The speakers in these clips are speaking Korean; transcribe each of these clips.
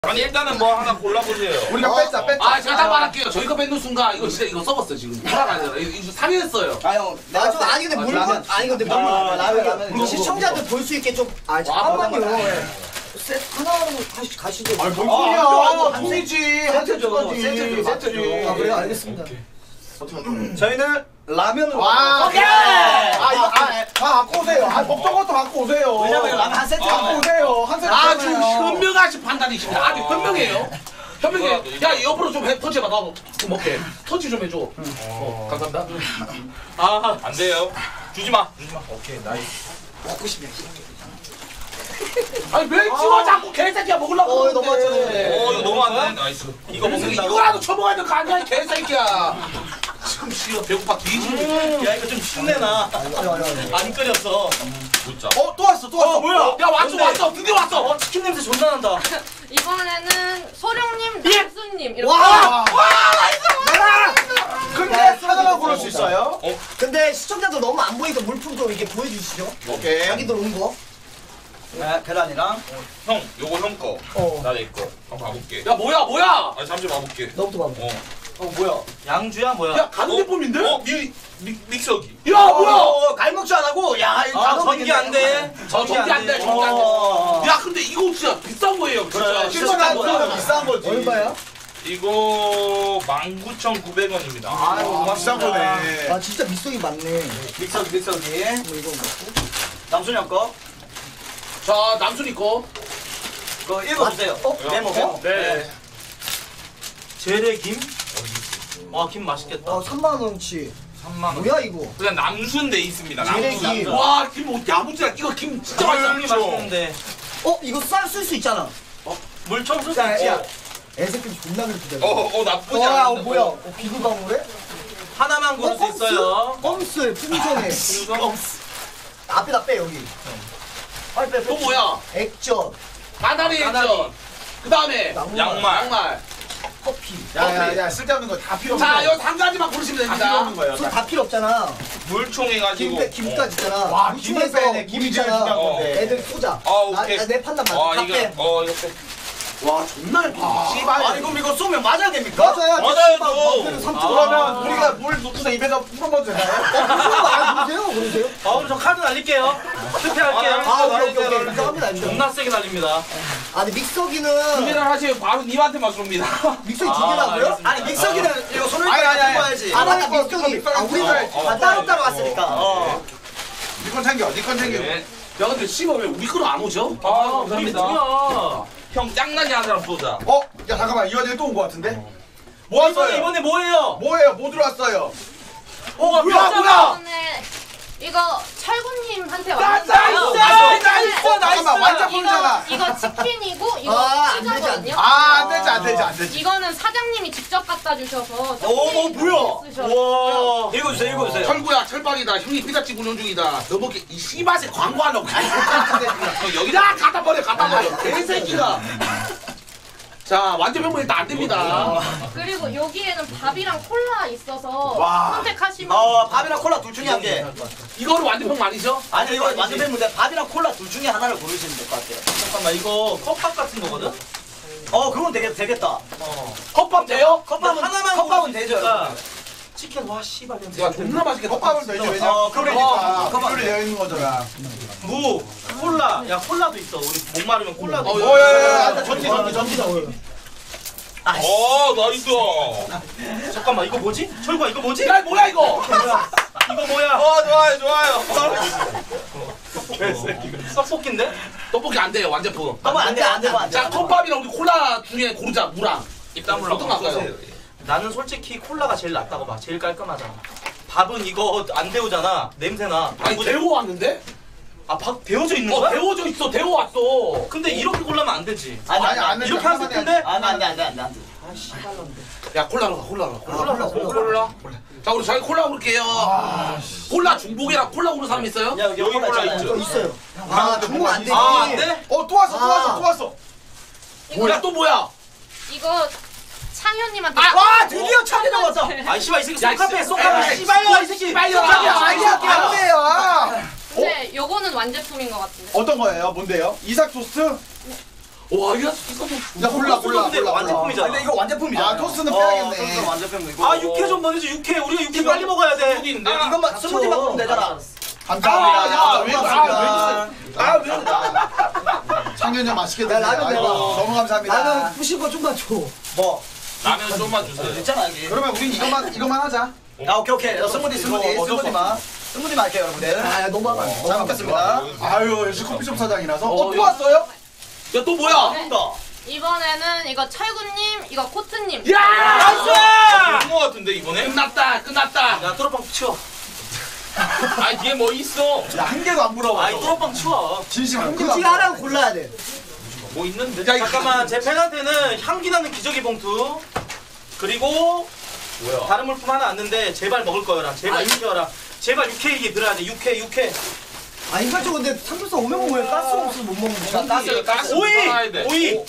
아니 일단은 뭐 하나 골라보세요. 우리가 뺐자. 아 제가 딱 말할게요. 저희 거 뺏는 순간 이거 진짜 이거 썩었어 지금. 돌아가잖아. 이거 상했어요. 아 형, 아니 근데 물건 아니 근데 라면 시청자들 볼 수 있게 좀 잠깐만요. 하나로 가시죠. 아니 뭔 소리야? 한 세지. 한 세트죠. 세트지. 아 그래요, 알겠습니다. 저희는 라면으로. 오케이. 이거 다 갖고 오세요. 먹던 것도 갖고 오세요. 왜냐면 라면 한 세트 갖고 오세요. 한 세트. 아주 현명하신 판단이십니다. 아주 현명해요. 현명해. 야 옆으로 좀 터치해봐. 나 먹게. 터치 좀 해줘. 감사합니다. 아, 안 돼요. 주지 마. 오케이, 나이스. 먹고 싶냐? 아니 왜 찍어 자꾸 개새끼야 먹으려고. 이거 너무 안 돼. 나이스. 이거 먹는다. 이거라도 쳐먹어야 될 거 아니야 이 개새끼야. 지금 씨가 배고파 뒤지네. 야 이거 좀 흉내나. 안 끓였어. 진짜. 또 왔어. 뭐야? 야 왔어 드디어 왔어. 치킨 냄새 존나 난다. 이번에는 소룡님, 남수님 이렇게. 와! 근데 하나만 고를 수 있어요? 근데 시청자들 너무 안 보이니까 물품 좀 이렇게 보여주시죠. 오케이. 자기들 온 거. 네, 계란이랑. 형, 요거 형 거. 나 내 거. 한번 봐볼게. 야 뭐야? 아 잠시 봐볼게. 너부터 봐. 뭐야? 양주야 뭐야? 야 가는 제품인데? 믹서기. 야 뭐야? 갈목줄 안 하고 야 이거 아 전기 안 돼. 전기 안 돼. 야 근데 이거 진짜 비싼 거예요 진짜. 실수한 거보다 비싼 거지. 얼마야? 이거 19,900원입니다. 아이고 비싼 거네. 아 진짜 미성이 많네. 믹서기. 이거 먹고. 남순이 형 거. 자 남순이 거. 그거 읽어주세요. 메모. 네. 재래 김. 와 김 맛있겠다. 3만 원치. 3만 원. 뭐야 이거? 그냥 남순 돼 있습니다. 재래기. 남순. 와 김 야무지다. 이거 김 진짜 맛있어. 김이 맛있는데. 이거 쓸 수 있잖아. 물총 쓸수 야, 있지. 야. 애새끼 존나 그렇게 나쁘지 않은데. 뭐야? 비누방울에? 하나만 고를 수 있어요. 껌스 풍선에. 앞에다 빼 여기. 빨리 빼. 또 뭐야? 액젓. 까나리 액젓. 그 다음에 양말. 커피. 야야야 쓸데없는 거 다 필요 없는 자 거. 여기 한 가지만 고르시면 다 필요 없는 됩니다. 거예요. 다 필요 없잖아. 물총 해가지고. 김까지 있잖아. 와, 김을 빼네. 김이 제일 중요한 건데. 애들 쏘자. 오케이. 내 판단 맞아. 아 다 이거 빼. 이거 빼. 와 존나 예쁘다. 씨발. 아니 그럼 이거 쏘면 맞아야 됩니까? 맞아야죠. 그러면 우리가 물 넣고서 입에서 풀어먹어도 되나요? 그러세요? 그럼 저 카드 날릴게요. 투표할게요. 오케이. 이거 하면 안 돼. 존나 세게 날립니다. 아니 믹서기는 준비를 하시면 바로 님한테만 쏩니다. 믹서기 두 개라고요? 알겠습니다. 아니 믹서기는 이거 손을 아니, 아니, 아니. 와야지. 아 맞다 믹서기. 우리가 따로따로 왔으니까. 니건 챙겨. 니건 챙겨. 네. 야 근데 씨발 왜 우리 거는 안 오죠? 우리 감사합니다. 뭐야? 형 짱나게 한 사람 쏘자. 야 잠깐만 이 와중에 또 온 거 같은데? 뭐 왔어요? 이번에 뭐예요? 뭐예요? 뭐 들어왔어요? 뭐야? 이번에 이거 철구님한테 왔는데요. 잠깐만 완자품이잖아. 이거 치킨이고 이거 안 되지, 피자거든요. 안 되지. 이거는 사장님이 직접 갖다 주셔서 뭐야? 쓰셔서 와. 읽어주세요. 철구야 철빵이다. 형이 피자집 운영 중이다. 너 먹게 이 씨맛에 광고하려고 여기다 갖다 버려. 개새끼가. 자 완전 명분 일단 안 됩니다. 그리고 여기에는 밥이랑 콜라 있어서 와. 선택하시면 밥이랑 콜라 둘 중에 한 개. 이거는 완전 아니죠? 아니 이거 완전 팬인데 밥이랑 콜라 둘 중에 하나를 고르시면 될 것 같아요. 잠깐만 이거 컵밥 같은 거거든? 그건 되겠다. 컵밥 돼요? 컵밥은 하나만 컵밥은 고를 수 되죠. 있으니까. 치킨 와 씨발 냄새. 야 존나 맛있겠다. 컵밥은 되지. 왜냐면 그러니까. 컵밥이 되어 있는 거잖아. 무, 콜라. 야 콜라도 있어. 우리 목 마르면 콜라도. 있어. 야야야. 전기. 나이스. 잠깐만 이거 뭐지? 철구야 이거 뭐지? 야 뭐야 이거? 이거 뭐야? 좋아요. 떡볶인데? 떡볶이 안 돼요 완제품. 안 돼. 자 컵밥이랑 우리 콜라 중에 고르자. 무랑. 입 다물라고. 어떤 거 할까요? 나는 솔직히 콜라가 제일 낫다고 봐. 제일 깔끔하잖아. 밥은 이거 안 데우잖아. 냄새나. 아니 데워 왔는데? 밥 데워져 있는 거야? 데워져 있어. 데워 왔어. 근데 이렇게 골라면 안 되지. 아니 안 돼. 이렇게 하면 텐데? 안돼. 야 콜라로 가. 콜라. 자 우리 저희 콜라 고를게요. 콜라 중복이랑 콜라 고르는 사람 있어요? 야 여기 콜라 있죠? 있어요. 중국 안 되지. 안 돼? 또 왔어. 뭐야 또 뭐야? 이거 창현님한테 와 드디어 차례가 왔어. 아이 씨발 이 새끼 야, 쏙카페 야, 쏙카페 씨발야 이 새끼. 씨발야. 안 돼요. 근데 요거는 완제품인 것 같은데. 어떤 거예요? 뭔데요? 이삭 토스트? 와 이거 야 골라 완제품이잖아. 근데 이거 완제품이잖아. 아 토스는 빼야겠네. 완제품이고. 아 육회 좀 넣어주지 육회. 우리가 육회 빨리 먹어야 돼. 어디인데? 이것만 스무디만 먹으면 되잖아. 감사합니다. 아왜 창현이 형 맛있게 야, 드세요. 라면 아이고, 내놔. 너무 감사합니다. 나는 부신 거 좀만 줘. 뭐 라면 좀만 주세요. 됐잖아 이게. 그러면 우린 이거만 하자. 아 오케이. 스무디만 할게요 여러분들. 아 너무 아까. 잘 먹겠습니다. 아유 역시 커피숍 사장이라서. 또 왔어요? 야 또 뭐야? 이번에는 이거 철구님, 이거 코트님. 야 나이스! 본거 같은데 이번에? 끝났다. 야 뚜러빵 치워. 아 뒤에 뭐 있어? 야 한 개도 안 물어봐. 아이 뚜러빵 치워. 진심 한 개도 둘 안 중에 물어봐. 하나는 골라야 돼. 뭐 있는데? 야, 잠깐만 제 팬한테는 향기 나는 기저귀 봉투 그리고 뭐야? 다른 물품 하나 왔는데 제발 먹을 거여라. 제발 육회여라. 제발 육회 얘기 들어야 돼. 육회. 아 이거 저 근데 삼겹살 오면 먹으면 가스 없으면 못 먹는 거. 가스 오이! 살아야 돼. 오이!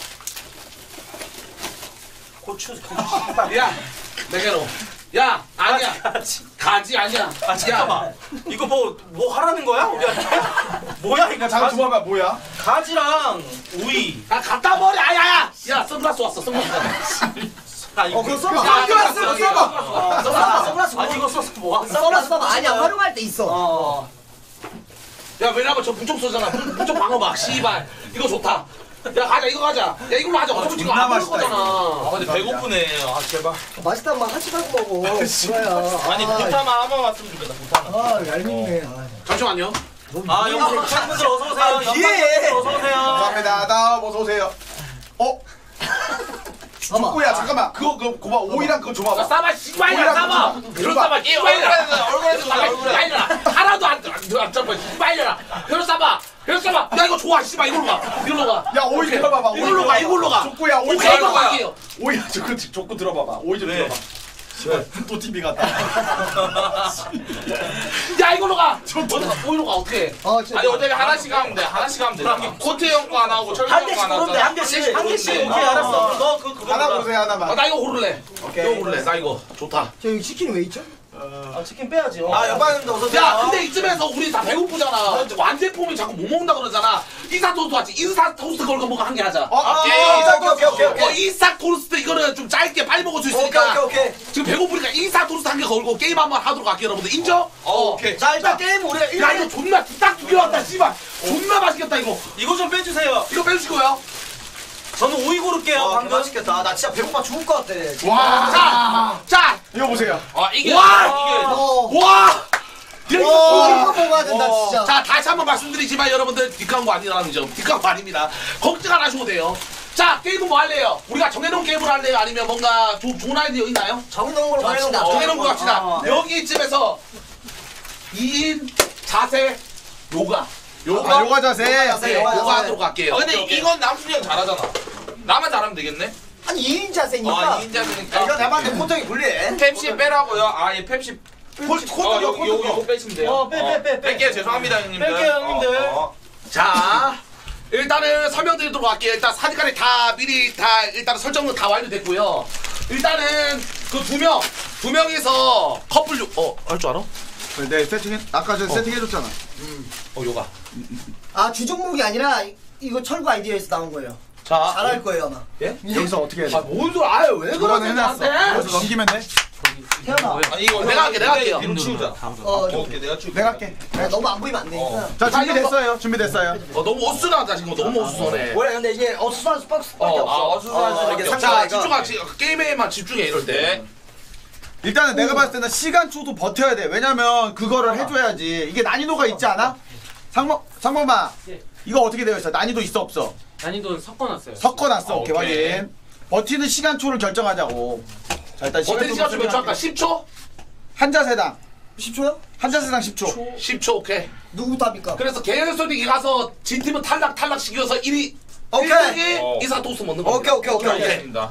고추 씨발. 야 내게로. 야 아니야. 가지 아니야. 아 잠깐만. 이거 뭐 하라는 거야? 우리한테? 뭐야 이거? 잠깐 줘봐봐 뭐야? 가지랑 오이. 아 갖다 버려. 아야야. 야 선글라스 왔어. 선글라스. 아 이거 그거 써봐. 야, 써봐. 선글라스. 아 이거 써서 뭐? 선글라스 써봐. 아니야 활용할 때 있어. 야 왜냐면 저 무쪽 쏘잖아. 무쪽 방어 막 씨발. 이거 좋다. 야 가자 이거 가자. 야 이걸로 하자. 어차피 지금 안 먹을 맛있다, 거잖아. 아 근데 배고프네. 아 제발. 맛있다면 막 하지 말고 먹어. 그래야. 아니 부타만 한번 왔으면 좋겠다. 부타만. 아 얄밉네. 잠시만요. 아 영상 팬분들 어서 오세요. 영상 예. 팬분들 어서 오세요. 감사합니다. 다음 어서 오세요. 족구야 잠깐만 그거 고봐 오이랑 그거 줘봐봐. 야 싸봐 씨발이야 싸봐. 그런 싸봐 씨발이야. 얼굴에 하나도 안 잡아 씨발이야. 그런 싸봐. 야 이거 좋아 씨발 이걸로 가. 이걸로 가. 야 오이 들어봐봐. 이걸로 가. 족구야 오이 오케이 이거 들어봐봐. 갈게요. 오이 족구 들어봐봐. 오이 좀 들어봐. 또 TV 같다. 야 이걸로 가. 오이로 가 어떻게? 아니 어차피 하나씩 하면 돼. 하나씩 하면 돼. 코트 형 거 하나 하고 철구 한 형거 개씩 하나. 고르면 돼. 한 개씩. 한 개씩. 오케이 알았어. 너 그거 하나 골라. 보세요 하나만. 나 이거 고를래. 이거 고를래. 나 이거 좋다. 저 여기 치킨이 왜 있죠? 아 치킨 빼야지. 아 여반님도 어서 오세요. 야 근데 이쯤에서 우리 다 배고프잖아. 완제품이 자꾸 못 먹는다 그러잖아. 이사 토스트 하지. 이사 토스트 걸고 뭐가 한 개 하자. 오케이. 이사 토스트 이거는 좀 짧게 빨리 먹을 수 있으니까. 오케이. 지금 배고프니까 이사 토스트 한 개 걸고 게임 한번 하도록 할게요 여러분들. 인정? 오케이. 자 일단 게임 우리가 야 이거 존나 딱 두 개 왔다 씨발. 존나 맛있겠다 이거. 이거 좀 빼주세요. 이거 빼주실 거예요? 저는 오이 고를게요. 방금. 맛있겠다. 나 진짜 배고파 죽을 것 같아. 와. 자. 이거 보세요. 아 이게 와! 이게 와! 이거 먹어야 된다 진짜. 자 다시 한번 말씀드리지만 여러분들 뒷광고 아니라는 점. 뒷광고 아닙니다. 걱정 안 하셔도 돼요. 자 게임은 뭐 할래요? 우리가 정해놓은 게임을 할래요? 아니면 뭔가 좋은 아이디어 있나요? 정해놓은 걸로 갑시다. 정해놓은 거 갑시다. 네. 여기쯤에서 2인 자세 요가 요가 자세. 요가 하도록 할게요. 근데 이건 남순이 형 잘하잖아. 나만 잘하면 되겠네. 아니 2인 자세니까. 아 2인자니까. 이거 내가 봤을 때 포장이 불리해. 펩시 빼라고요. 아예 펩시. 요거 빼시면 돼요. 빼. 뺄게요. 죄송합니다 형님들. 뺄게요, 형님들. 자 일단은 설명드리도록 할게요. 일단 사진까지 다 미리 다 일단 설정은 다 완료됐고요. 일단은 그 두 명이서 커플 할 줄 알아? 네 세팅해. 아까 전 세팅해줬잖아. 요가. 아 주종목이 아니라 이거 철구 아이디어에서 나온 거예요. 자 잘할 거예요 아마. 여기서 어떻게 해야 돼? 뭔 소리 아유 왜 그거는 그러는 해놨어. 나한테? 여기서 넘기면 돼. 태연아. 아니 이거 내가 할게요. 뒤로 치우자. 오케이 내가 치울게. 내가 할게. 너무 안 보이면 안 되니까. 자 준비됐어요. 준비됐어요. 너무 어수선하다 지금 너무 어수선해. 원래 근데 이게 어수선할 수밖에 없어. 자 집중하지 게임에만 집중해 이럴 때. 일단은 내가 봤을 때는 시간 초도 버텨야 돼. 왜냐면 그거를 해줘야지. 이게 난이도가 있지 않아? 상범아. 이거 어떻게 되어 있어? 난이도 있어 없어? 난이도는 섞어놨어요. 섞어놨어. 오케이 오케이. 확인. 버티는 시간 초를 결정하자고. 자 일단 버티는 시간 좀 몇 초 할까? 10초? 한 자세당 10초요? 한 자세당 10초. 10초 오케이. 누구부터 합니까? 그래서 개연소리 가서 진 팀은 탈락 시켜서 1위 오케이. 1등이 이사 토스 먹는 거. 오케이. 알겠습니다.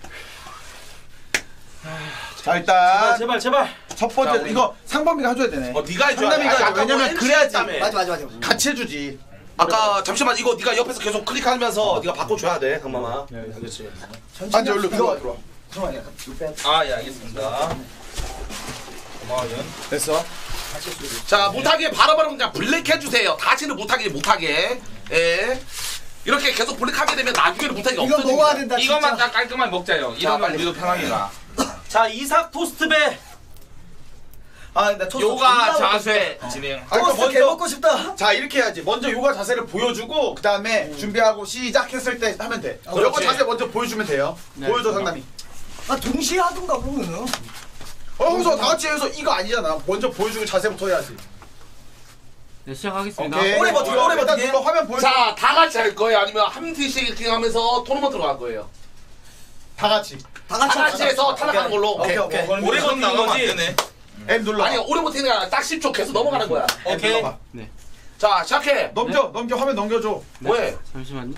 자 일단 제발. 첫 번째 자, 우리- 이거 상범이가 해줘야 되네. 네가 해줘야 돼. 상담이가 해줘. 아까 왜냐면 뭐 그래야지. MC 했다며. 맞아. 같이 해주지. 아까 잠시만 이거 네가 옆에서 계속 클릭하면서 네가 바꿔줘야 돼 강마마. 그렇지. 천천히 앉아 일로 합시다. 들어와. 잠깐만 약간 이거 빼. 아예 알겠습니다. 고마워요. 됐어. 자 못하게 바로바로 그냥 블랙 해주세요. 다시는 못하게. 예. 이렇게 계속 블랙하게 되면 나중에는 못하기가 이거 없어집니다. 먹어야 된다 진짜. 이것만 딱 깔끔하게 먹자요. 이러면 빨리. 우리도 편하게 가. 자 이삭 토스트배. 아 나 토스트 요가 존나 자세 진행. 토스트 개 먹고 싶다. 자 이렇게 해야지. 먼저 요가 자세를 보여주고 그 다음에 준비하고 시작했을 때 하면 돼. 요가 그렇지. 자세 먼저 보여주면 돼요. 보여줘 상담이. 아 동시에 하든가 그러면은. 여기서 다 같이 해서 이거 아니잖아. 먼저 보여주고 자세부터 해야지. 네, 시작하겠습니다. 오케이. 오래 버티게, 오래 일단 버티게. 눌러 화면 보여줘. 자, 다 같이 할 거예요? 아니면 한 팀씩 이렇게 하면서 토너먼트로 갈 거예요? 다 같이. 다 다 같이 같이 해서 탈락하는 걸로. 오케이 오케이. 오래 버티는 거지. M 눌러. 아니, 오래 못하는 게 아니라 딱 10초 계속 넘어가는 거야. 오케이. 눌러봐. 자, 시작해. 넘겨 화면 넘겨줘. 왜? 잠시만요.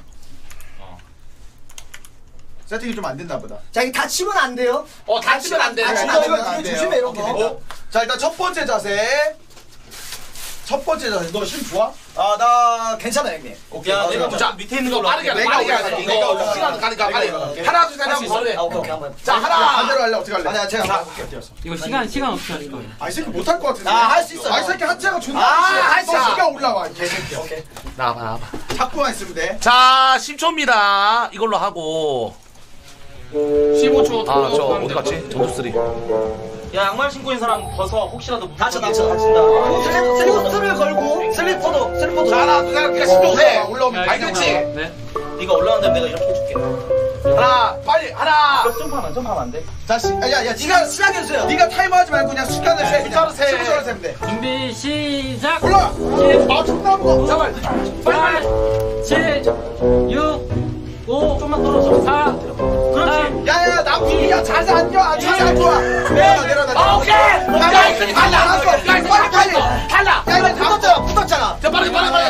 세팅이 좀 안 됐나 보다. 자 이거 다치면 안 돼요. 다치면 안 돼. 다치면 안 돼요. 조심해 이런 거. 어? 자 일단 첫 번째 자세. 첫 번째 자세. 너 힘 좋아? 아 나 괜찮아 형님. 오케이. 야 맞아, 내가 맞아. 먼저 밑에 있는 걸로 빠르게 할게. 하자, 빠르게 내가 하자. 올라가, 이거 내가 올라가. 시간 가니까 빨리. 내가 올라가. 하나, 둘, 셋 하면 바로 해. 아 오케이 한번. 자, 반대로 하나. 할래 어떻게 할래? 아니야 제가 자, 해볼게요. 이거 시간 어떻게 하실 거예요? 아 이 새끼 못할 것 같은데. 나 할 수 있어. 아 이 새끼 한자가 존나. 할 수 있어. 너 시간 올라와 이 개새끼. 오케이. 나와봐. 자꾸만 있으면 돼. 자, 10초입니다. 이걸로 하고. 15초. 아, 저 어디 갔지? 점수 3. 야 양말 신고 있는 사람 벗어. 혹시라도 다친다. 슬리퍼를 걸고 슬리퍼도. 자, 하나, 둘, 셋. 그냥 10초 해. 올라오면 알겠지? 네. 네가 올라간 다음에 내가 이렇게 해줄게. 하나, 빨리, 하나. 점프하면 안 돼. 자, 야, 네가 시작해주세요. 네가 타이머 하지 말고 그냥 숫자를 세. 숫자로 세. 10초로 세면 돼. 준비 시작. 올라. 아, 존나 무거워. 잠깐. 8, 7, 6, 5, 좀만 떨어져. 4. 그렇지. 야야야, 남준이야 자세 안 좋아. 자세 안 좋아. 내려놔. 오케이. 야, 이거 달라. 빨리. 달라. 야, 이거 붙었잖아. 자, 빨리. 나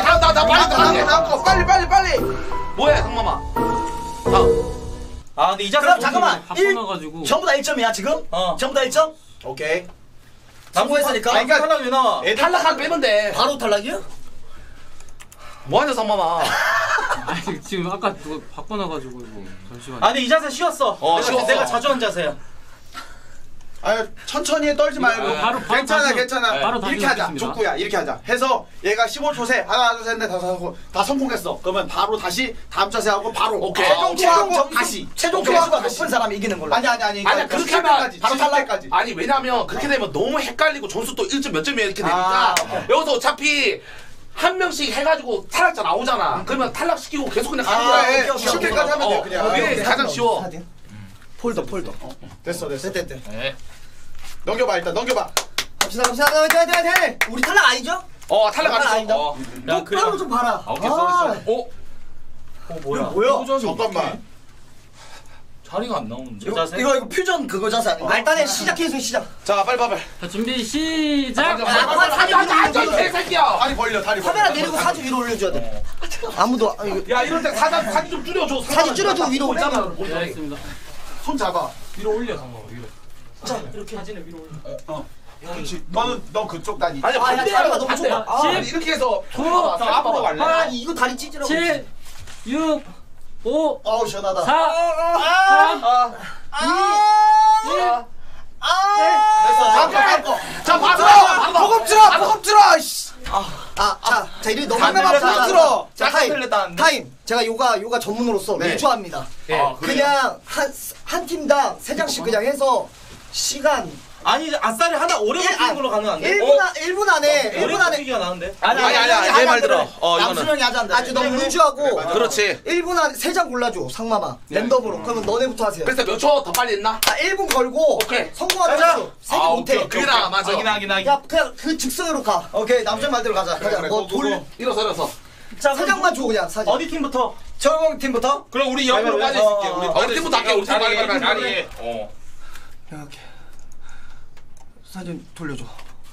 빨리. 뭐해, 상마마? 아 근데 이 자세 그럼 잠깐만. 바꿔놔가지고. 전부 다 1점이야 지금? 전부 다 1점? 오케이. 성공했으니까. 아니 그러니까 탈락 왜 나와? 탈락한 빼면 돼. 바로 탈락이야? 뭐하냐, 상마마? 아니 지금 아까 그거 바꿔놔가지고 이거 잠시만. 아 근데 이 자세 쉬웠어. 쉬웠어. 내가 자주 한 자세야. 아, 천천히 떨지 말고. 바로 괜찮아. 네. 바로 이렇게 하자. 다시 족구야. 이렇게 하자. 해서 얘가 15초 세. 하나, 둘, 셋, 넷, 다섯 하고 다 성공했어. 그러면 바로 다시 다음 자세 하고 바로. 오케이. 최종 다시. 최종 오케이. 점수가 높은 사람이 이기는 걸로. 아니. 아니, 그렇게 하면 바로 탈락까지. 아니, 왜냐면 그렇게 되면 너무 헷갈리고 점수 또 1점 몇 점이야 이렇게 아, 되니까 여기서 어차피 한 명씩 해가지고 탈락자 나오잖아. 그러면 탈락시키고 계속 그냥 가는 거야. 예. 쉽게까지 하면 돼 그냥. 이게 가장 쉬워. 폴더. 됐어. 됐대. 네. 넘겨봐 일단 넘겨봐. 갑시다. 화이팅. 우리 탈락 아니죠? 탈락 안 아니다. 했어. 똑바로 좀 봐라. 오케이, 쏘리. 뭐야? 잠깐만. 자리가 안 나오는데. 이 자세. 이거 퓨전 그거 자세 아닌가? 일단은 시작해서 시작. 자, 빨리. 자 준비 시작. 앉아, 개새끼야. 다리 벌려. 카메라 내리고 사진 위로 올려줘야 돼. 아무도 이거 야, 이럴 때 사진 좀 줄여줘. 사진 줄여줘 위로 올려. 네, 알겠습니다. 손 잡아. 위로 올려, 상관 위로. 자 이렇게 사진을 위로 올려. 그렇지. 넌 그쪽 다니. 아니, 아, 야, 반대야. 자리가 너무 좁아. 아니, 이렇게 해서 구, 앞으로 갈래. 아니 이거 다리 찢으라고. 7, 6, 5, 어우 시원하다. 4, 3, 2, 자, 봐서. 보급 들어. 씨. 자, 이리 너무 상대방 자, 들어. 자, 약간 타임. 틀렸다는데? 타임. 제가 요가 전문으로서 네. 루저합니다. 그냥 한 팀당 3장씩 그냥 해서 시간 아니 아싸리 하나 오래 버티는 걸로 가능한데? 1분 안에 오래 1분 안에 버티기가 나은데? 아니야. 내 말 들어. 이거는. 남수명이 하자 한다. 아주 너무 루즈하고 그렇지. 1분 안에 3장 골라줘. 상마마. 랜덤으로. 그러면 너네부터 하세요. 그래서 몇 초 더 빨리 했나? 1분 걸고 오케이. 성공하자. 가자. 3개 못해. 그게 나 맞아. 확인. 야, 그냥 그 즉석으로 가. 오케이, 남편 말대로 가자. 가자. 뭐 돌. 일어서. 자, 3장만 줘 그냥 사진. 어디 팀부터? 철공 팀부터. 그럼 우리 옆으로 빠져 있을게. 우리 팀부터 할게, 우리 팀 빨리. 자리에. 이렇게. 사진 돌려줘.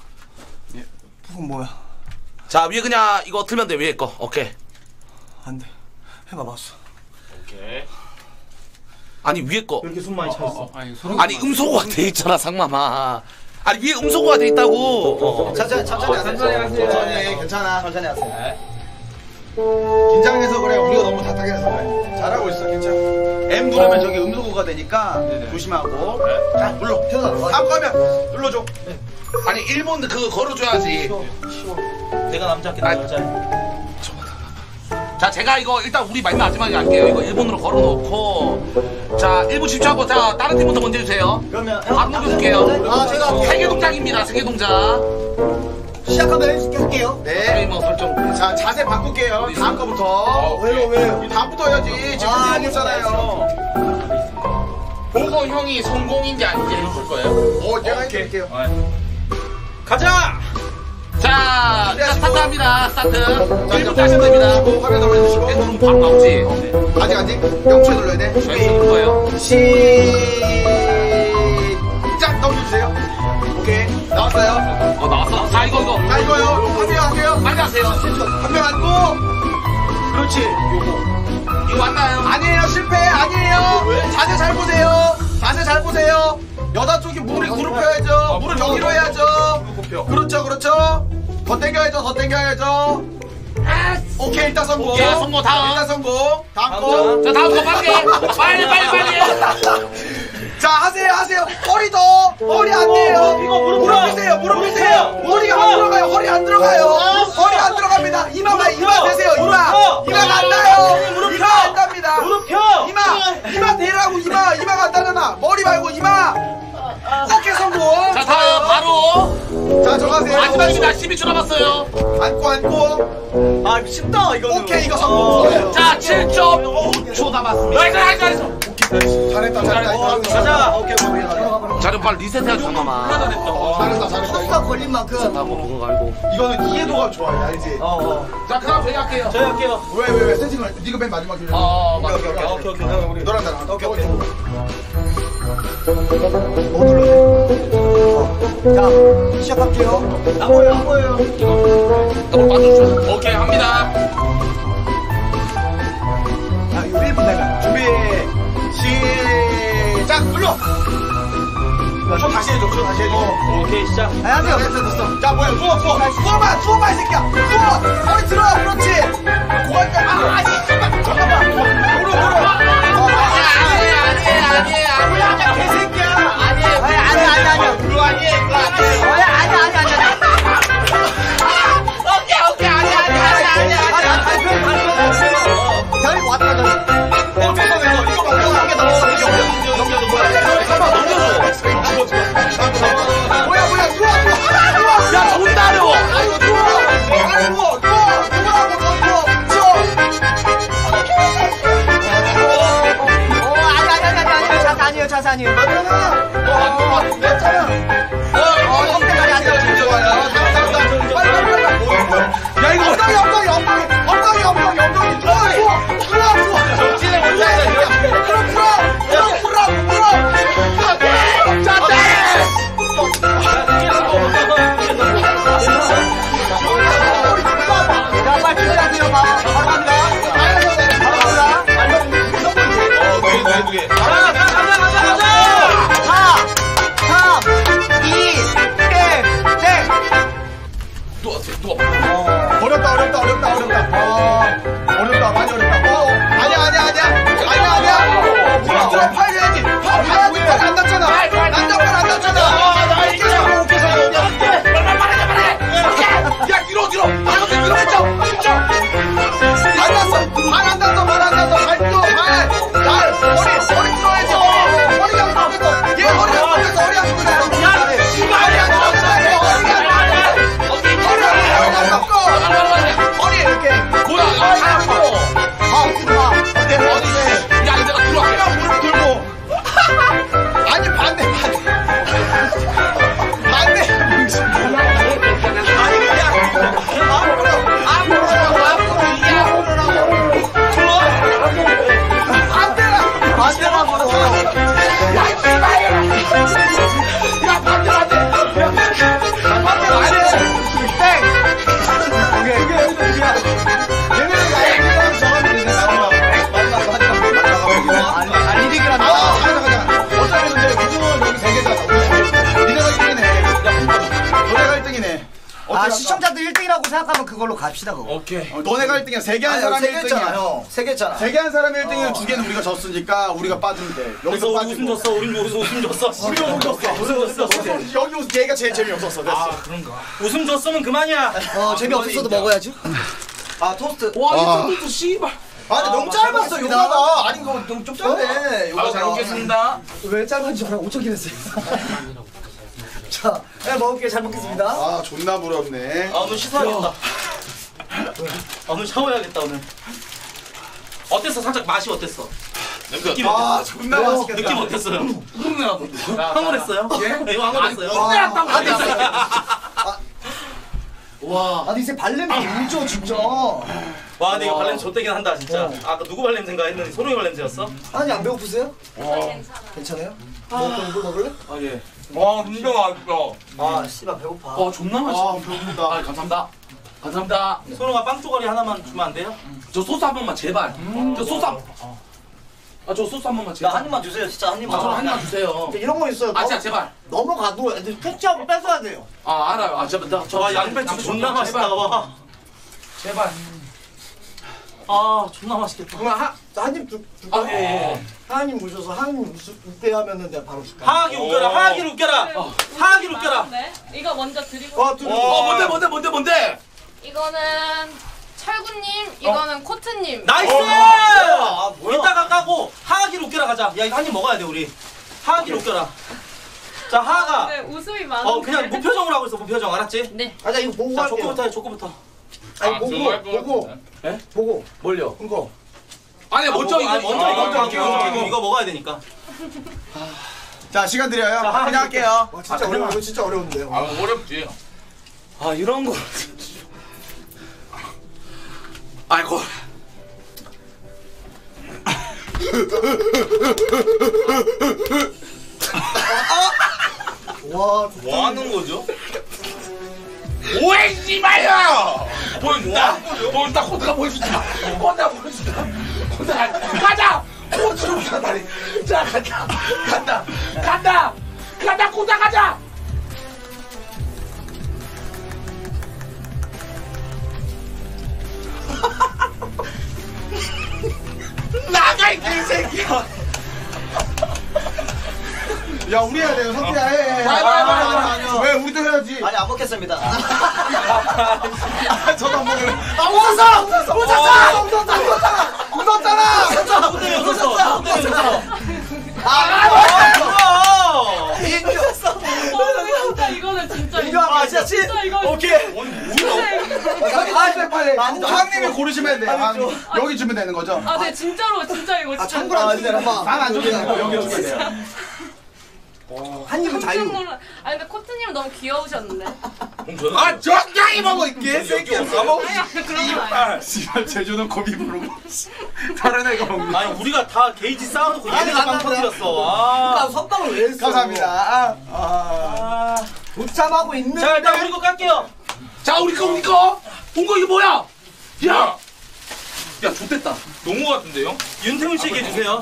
그건 뭐야? 자, 위에 그냥 이거 틀면 돼, 위에 거. 오케이. 안 돼. 해봐 봤어. 오케이. 아니, 위에 거. 왜 이렇게 숨 많이 차있어? 아니 소리. 아니, 음소거가 돼 있잖아, 상마마. 아니, 위에 음소거가 돼 있다고. 천천히 하세요. 천천히. 괜찮아. 천천히 하세요. 긴장해서 그래. 우리가 너무 답답해 해서 그래. 잘하고 있어. 괜찮아. M 누르면 저기 음소거가 되니까 조심하고. 자, 눌러. 태어나. 다음 거면 눌러줘. 아니, 1분 그거 걸어줘야지. 내가 남자 할게 나 여자. 자, 제가 이거 일단 우리 맨 마지막에 할게요. 이거 1분으로 걸어놓고. 자, 1분 집중하고, 자, 다른 팀부터 먼저 해주세요. 그러면 바로 넘겨줄게요. 아 제가 세개 동작입니다, 세개 동작. 시작하면 할게요. 네. 타이머 설정. 자, 자세 바꿀게요. 다음 거부터. 왜요? 다음부터 해야지. 지금 아, 못잖아요. 보고 형이 성공인지 아닌지 해줄 거예요. 제가 해드릴게요. 가자. 자, 일단 스타트합니다. 스타트. 1분 하시면 됩니다. 화면 넘어주시고. 누르면 바로 나오지. 아직. 0초에 눌러야 돼. 저희 누를 거예요. 시작 넘겨주세요. 오케이. 나왔어요. 나왔어. 자, 이거. 자, 이거요. 하세요. 빨리 하세요. 한 명 앉고. 그렇지. 이거 맞나요? 아니에요. 실패. 아니에요. 자세 잘 보세요. 자세 잘 보세요. 여자 쪽이 무릎 펴야죠. 무릎 여기로 해야죠. 그렇죠. 더 당겨야죠. 오케이, 일단 성공. 오케이, 성공. 다음. 일단 성공. 다음 거. 자, 다음 거 빨리. 빨리. 자, 하세요. 허리 안 돼요. 무릎 펴세요. 허리가 안 들어가요. 허리 안 들어갑니다. 이마 대세요. 이마가 안 나요. 이마 안 답니다. 이마 대라고. 이마가 안 따잖아. 머리 말고 이마. 오케이, 성공. 자, 다음 바로. 자, 정하세요. 마지막입니다. 12초 남았어요. 앉고. 아 쉽다 이거는. 오케이, 이거 성공. 자, 7.5초 남았습니다. 나이스. 잘했다. 가자. 오케이. 자, 그럼 빨리 리셋해야지, 잠깐만. 잘했다. 속사 걸린 만큼. 이거는 이해도가 좋아요, 알지? 자, 그다음 저희 할게요. 저희 할게요. 왜 세팅을? 네가 맨 마지막에. 맞아. 오케이. 너랑 나랑. 오케이. 자 시작할게요. 안 보여요. 너무 빠져주세요. 오케이, 합니다. 자, 이거 1분 내가. 준비. 시작. 눌러. 저 다시 해줘. 오케이 시작. 하세요. 됐어. 자, 뭐야? 누워봐, 이 새끼야. 누워. 허리 들어. 그렇지. 고관절. 잠깐만. 무릎. 아니에요. 개새끼야. 아니. 그거 아니에요. 오케이. 별 왔다 뭐야. 야, 존나 어려워. 아니에요. 자세 아니에요. 야, 이거 엉덩이. 정신을 못 차려. 자 빨리 출발하세요. 바로 갑니다. 어렵다. 많이 어렵다. 아니야. 무릎 들어 팔려야지. 팔 안 닿잖아. 난장판 안 닿잖아. 야, 뒤로. 뒤로 했죠. 안 닿았어. 발 머리 들어야지. 허리가 안 닿았어. 얘 허리가 안 닿았어. 허리 안 닿았어. 허리 이렇게. 야, 내가 들어갈게. 무릎 들고. 아니, 반대. 시청자들 1등이라고 생각하면 그걸로 갑시다 그거. 오케이. 너네가 1등이야. 3개 한 사람이 1등이야. 형. 3개잖아. 3개 한 사람이 1등이면 2개는 우리가 졌으니까 우리가 빠지면 돼. 여기서 빠지고. 우린 웃음 줬어. 여기 얘가 제일 재미없었어. 됐어. 웃음 줬으면 그만이야. 재미없었어도 먹어야지. 아 토스트. 와 이 토스트 씨발. 아 근데 너무 짧았어 요가가. 아니 이거 너무 좀 짧네. 아유 잘 먹겠습니다. 왜 짧은지 알아? 5초 기냈어요. 자, 네, 먹을게요. 잘 먹겠습니다. 아 존나 부럽네. 아 오늘 씻어야겠다. 오늘 샤워해야겠다 오늘. 어땠어? 살짝 맛이 어땠어? 느낌 아 존나 맛있겠다. 느낌 어땠어요? 흥내라던데. 황홀했어요? 예? 이거 황홀했어요? 흥내랐단 말이야. 와. 아니 이제 발냄새 울죠 진짜. 와 근데 이거 발냄새 좆되긴 한다 진짜. 아까 누구 발냄새인가 했는데 소룡이 발냄새였어? 아니 안 배고프세요? 괜찮아요. 괜찮아요? 이거 먹을래? 아 예. 와 진짜 맛있어. 아 씨발 배고파. 존나 맛있어. 배고프다. 아 감사합니다. 감사합니다. 소룡아 빵 쪼가리 하나만 주면 안 돼요? 저 소스 한 번만 제발. 저 소스 한. 저 소스 한 번만 제발. 나 한 입만 주세요. 진짜 한 입만. 저는 한 입만 주세요. 이런 거 있어요. 아 진짜 제발. 넘어가도 애들 캐치하고 뺏어야 돼요. 아 알아요. 아 제발 와 양배추 존나 맛있다 와. 제발. 아 존나 맛있겠다. 그럼 한입 줄게. 아 예. 한입 무셔서 한입 웃대 하면은 내가 바로 줄게. 하하기 웃겨라 하하기를 웃겨라. 하하기를 웃겨라. 네. 이거 먼저 드리고. 둘이. 뭔데? 이거는 철구님, 이거는 코트님. 나이스! 아, 뭐야? 이따가 까고 하하기를 웃겨라 가자. 야 이거 한 입 먹어야 돼 우리. 하하기를 웃겨라. 자 하하가. 네, 웃음이 많은데. 그냥 무표정으로 하고 있어 무표정 알았지? 네. 아자 이거 보고 자 할게요. 조코부터 해 조코부터. 아니 들어갈 것 보고. 같은데. 예? 보고. 뭘요? 이거. 아니 먼저 이거 이거 먹어야 되니까. 자 시간 드려요. 자, 그냥 할게요. 와 진짜 어려워. 이거 진짜 어려운데요. 아 어렵지. 아 이런 거. 아이고. 와. 뭐 하는 거죠? 오해 씨발요! 보인다 코드가 보여주자. 코드가 보여주자. 코드가 가자. 코드로 가다니. 자 간다 코드 가자. 나가 이 개새끼야. 야 우리 해야 돼요. 석태야 해. 아니요. 왜 우리도 해야지. 아니 안 먹겠습니다. 저도 안 먹을래. 웃었잖아. 진짜 이거는 진짜 이거. 아 진짜 진짜 이거. 오케이. 빨리. 형님이 고르시면 돼. 여기 주면 되는 거죠? 아, 네, 진짜로 진짜 이거 진짜. 참고로 안 주세요. 난안 줘도 되고 여기 주면 돼요. 한 입은 깜짝 자유. 놀라. 아니 근데 코트님 너무 귀여우셨는데. 아 적당히 먹어 이 개새끼야. 다 먹어. 그런 거 아니야. 씨발 제주는 고기 부르고 다른 애가 먹는. 아니 우리가 다 게이지 쌓아놓고 얘네가 빵 터뜨렸어. 아. 선빵을 왜 했어? 감사합니다. 독참하고 있는데. 자 일단 우리 거 깔게요. 자 우리 거. 본 거 이게 뭐야? 야 좋댔다. 농구 같은데요? 윤태훈 씨에게 주세요.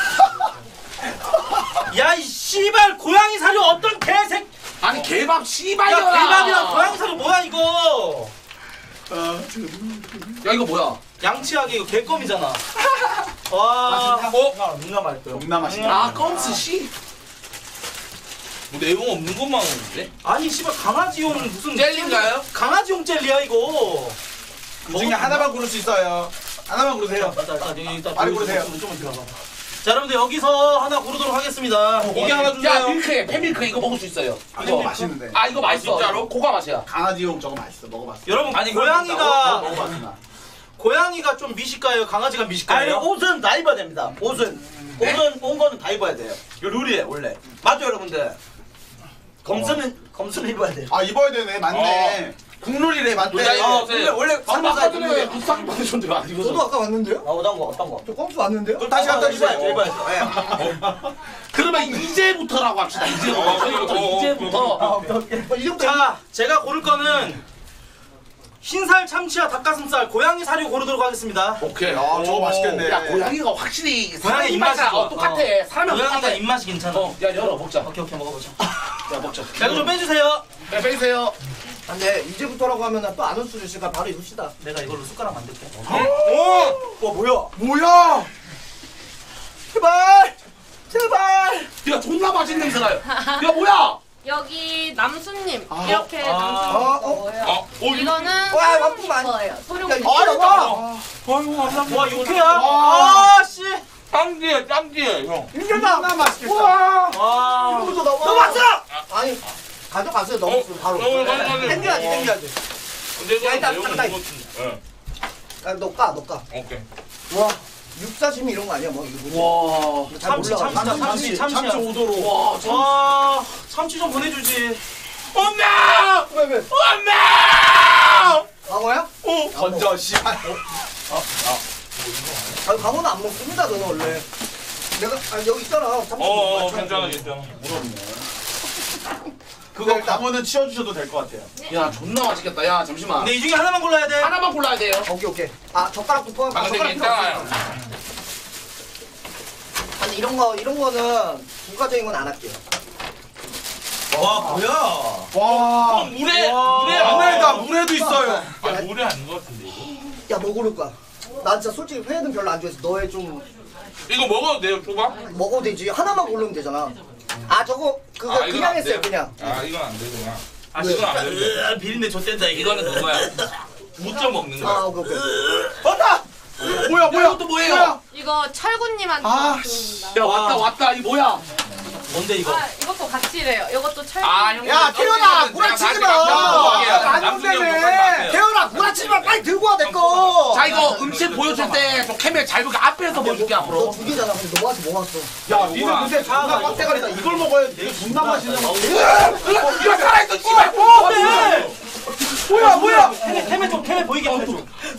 야 이 씨발 고양이 사료 어떤 개색. 아니 개밥 야 씨발이야. 개밥이랑 고양이 사료 뭐야 이거. 야 이거 뭐야? 양치하게 이거 개껌이잖아. 와. 누가 말했어요? 존나 맛있다. 아 껌스 씨. 뭐 내용 없는 것만 오는데? 아니 씨발 강아지용 무슨 젤리인가요? 강아지용 젤리야 이거. 그 중에 하나만 고를 수 있어요. 하나만 고르세요. 일단 빨리 고르세요. 좀 들어가. 자 여러분들 여기서 하나 고르도록 하겠습니다. 고기 하나 야 주세요. 밀크에 페밀크 이거 먹을 수 있어요. 이거 맛있는데. 아 이거 맛있어. 진짜로? 고가 맛이야. 강아지용 저거 맛있어. 먹어봤어. 여러분 아니, 이거 고양이가 먹어봤어 나. 고양이가 좀 미식가예요? 강아지가 아니 미식가예요? 옷은 다 입어야 됩니다. 옷은 온 거는 다 입어야 돼요. 이거 룰이에요 원래. 맞죠 여러분들? 검수는 입어야 돼요. 아 입어야 되네. 맞네. 국룰이래 맞네. 둘다 입어보세요. 원래 아까 삼겹살 전에 무쌍 받으셨는데 안 저도 입어서. 아까 왔는데요? 어떤 거? 저 껌수 왔는데요? 그럼 다시 갖다 주세요. 입어야죠. 그러면 이제부터라고 합시다. 이제부터. 이제부터 자 제가 고를 거는 흰살 참치와 닭가슴살 고양이 사료 고르도록 하겠습니다. 오케이. 야 저거 맛있겠네. 야 고양이가 확실히 고양이 사람의 입맛이 입맛이랑 좋아. 똑같아. 사람의 고양이가 똑같아. 입맛이 괜찮아. 야 열어 먹자. 오케이 먹어보자. 야 먹자. 자 이거 좀 빼주세요. 야 빼세요. 근데 이제부터라고 하면 또 안 올 수도 있으니까 바로 입읍시다. 내가 이걸로 숟가락 만들게. 와 뭐야? 뭐야? 제발! 야 존나 맛있는 냄새 나요. 야 뭐야? 여기 남수님 이렇게 남수님 거예요. 이거는 와, 완품 아니- 거예요. 소룡. 야, 이거 봐. 아이고 감사합니다. 와, 육회야? 아, 씨. 짱지에 짱지에 형. 힘들다. 나 맛있겠다. 와. 이거도 넘어. 넘어왔어! 아니, 가져가세요. 넘었으면 바로. 땡겨야지, 땡겨야지. 근데 야, 일단 내용은 잠깐만. 그렇습니다. 예. 야, 너 까, 너 까. 오케이. 와, 육사심이 이런 거 아니야? 뭐 이거. 와. 잘 몰라. 참치. 참치 5도로. 와, 참치 좀 보내주지. 엄마! 왜, 왜? 엄마! 광어야? 던져 씨. 아니, 광어는 안 먹습니다. 너는 원래. 내가 여기 있잖아. 참치. 괜찮아 괜찮아. 그거 강호는 치워주셔도 될 것 같아요. 야 존나 맛있겠다. 야 잠시만. 근데 이 중에 하나만 골라야 돼. 하나만 골라야 돼요. 오케이, 오케이. 아, 젓가락도 포함. 아 근데 젓가락 필요 괜찮아요. 없어. 아니, 이런 거는 부가적인 건 안 할게요. 와, 뭐야? 와. 물에 물에다 물에도 있어요. 아 물에 아닌 것 같은데 이거. 야, 뭐 고를 거야? 난 진짜 솔직히 회는 별로 안 좋아해서 너의 좀 이거 먹어도 돼요 초밥? 먹어도 되지. 하나만 고르면 되잖아. 아, 저거 그거 이건 그냥 안 했어요, 돼요? 그냥. 아 이건 안 되구나. 아, 이건 안 되는데. 비린내 좆된다, 이게. 이거는 그거야. 무점 먹는 아, 거야. 오케이, 오케이. 왔다. 뭐야 뭐야 이것도 뭐예요? 이거 철구님한테 아, 줬습니다. 야 왔다 이 뭐야? 뭔데, 이거? 아, 이것도 같이래요. 이것도 철구. 형. 야, 태연아, 구라치지 마. 안 되네. 태연아, 구라치지 마. 빨리 들고 와, 내 거. 자 이거 음식 보여줄 때 좀 캠을 잘 보게 앞에서 보여줄게 앞으로. 너 두 개잖아. 근데 너한테 뭐 왔어? 야, 니는 근데 존나 빡대가리다. 이걸 먹어야지. 이거 존나 맛있는 거. 이거 살아있어 씨발. 뭐야? 캠에 보이게 해줘.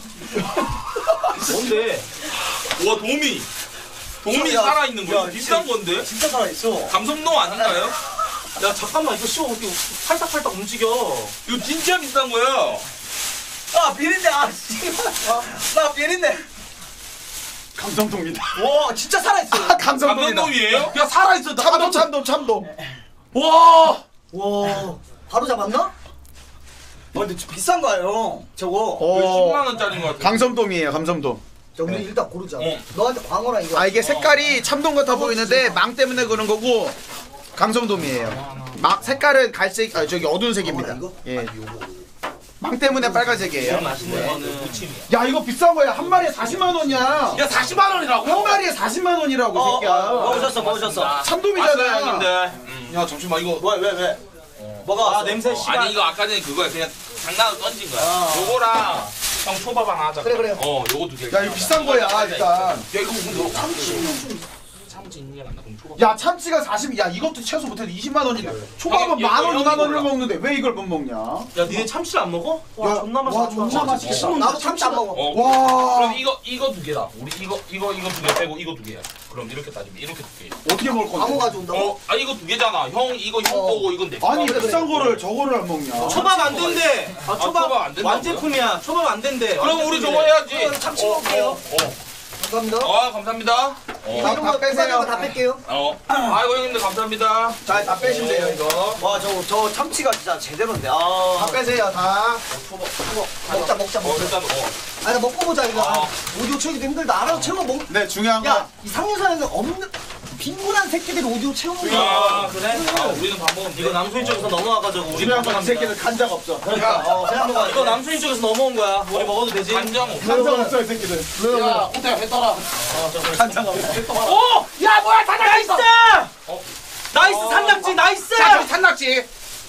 뭔데? 와 도미. 도미 살아 있는 거야. 비싼 건데? 진짜 살아있어. 감성동 아닌가요? 야, 잠깐만, 이거 씌워. 어떻게 팔딱팔딱 움직여. 이거 진짜 비싼 거야. 아, 비린내. 아, 씨발. 나 비린내. 감성동이다. 와, 진짜 살아있어. 감성동이다. 감성동이에요? 야 살아있어. 참돔. 와. 와, 바로 잡았나? 근데 비싼 거예요, 저거. 이거 10만 원짜리인 것 같아. 감성돔이에요, 감성돔. 자, 우리 일단 고르자. 어. 너한테 광어랑 이거. 아, 이게 색깔이 참돔 같아 보이는데 망 때문에 그런 거고 감성돔이에요. 막 색깔은 갈색, 저기 어두운 색입니다. 예. 망 때문에 빨간색이에요. 맛있는 거는 무침이야. 야, 이거 비싼 거야. 한 마리에 40만 원이야. 야 40만 원이라고? 한 마리에 40만 원이라고, 새끼야. 먹으셨어. 참돔이잖아. 형님들. 야 잠시만 이거. 왜? 뭐가? 아, 냄새 씨발. 아니 이거 아까 전에 그거야. 그냥 장난으로 던진 거야. 요거랑 형 초밥 하나 하자. 그래. 요거 두 개. 야, 이거 비싼 거야, 일단. 야 이거 근데 참치 있는 게 낫다. 그럼 초밥. 야, 참치가 40, 야, 이것도 최소 못해도 20만 원인데. 초밥은 형이- 만 원, 형이 2만 원을 몰라. 먹는데 왜 이걸 못 먹냐? 야, 니네 참치를 안 먹어? 와, 존나 와, 맛있다. 존나 맛있겠다. 나도 참치 안 먹어. 와. 그럼 이거 두 개다. 우리 이거 두 개 빼고 이거 두 개야. 그럼 이렇게 따지면 이렇게 두 개. 어떻게 먹을 광어 건데? 가져온다고? 이거 두 개잖아. 형 이거 형 거고 이건 내 거. 아니, 그래, 비싼 그래. 거를 저거를 안 먹냐? 초밥 안 된대. 아, 초밥 초밥 안 된다고요? 완제품이야. 초밥 안 된대. 그럼 우리 저거 해야지. 참치 먹을게요. 감사합니다. 감사합니다. 이런 거 빼세요. 다 뺄게요. 아이고 형님들 감사합니다. 자, 다 빼시면 돼요, 이거. 와, 저 참치가 진짜 제대로인데. 다 아. 빼세요, 다. 먹자. 일단 아니, 먹고 보자, 이거. 어. 오디오 채우기도 힘들다. 알아서 채워 먹. 네, 중요한 거. 야, 이 상류산에는 없는 빈곤한 새끼들이 오디오 채우는 거야. 아 그래? 우리는 밥 먹으면 이거 남순이 쪽에서 넘어와가지고 우리 중요한 건 이 먹어갑니다. 새끼는 간장 없어. 그러니까 그냥 먹어. 이거 남순이 쪽에서 넘어온 거야. 우리 먹어도 되지? 간장 없어. 간장 없어, 이 새끼들. 야 호텔 회 떠라. 간장 없어. 오! 야 뭐야 산낙지 있어! 나이스 산낙지 나이스! 자 저기 산낙지.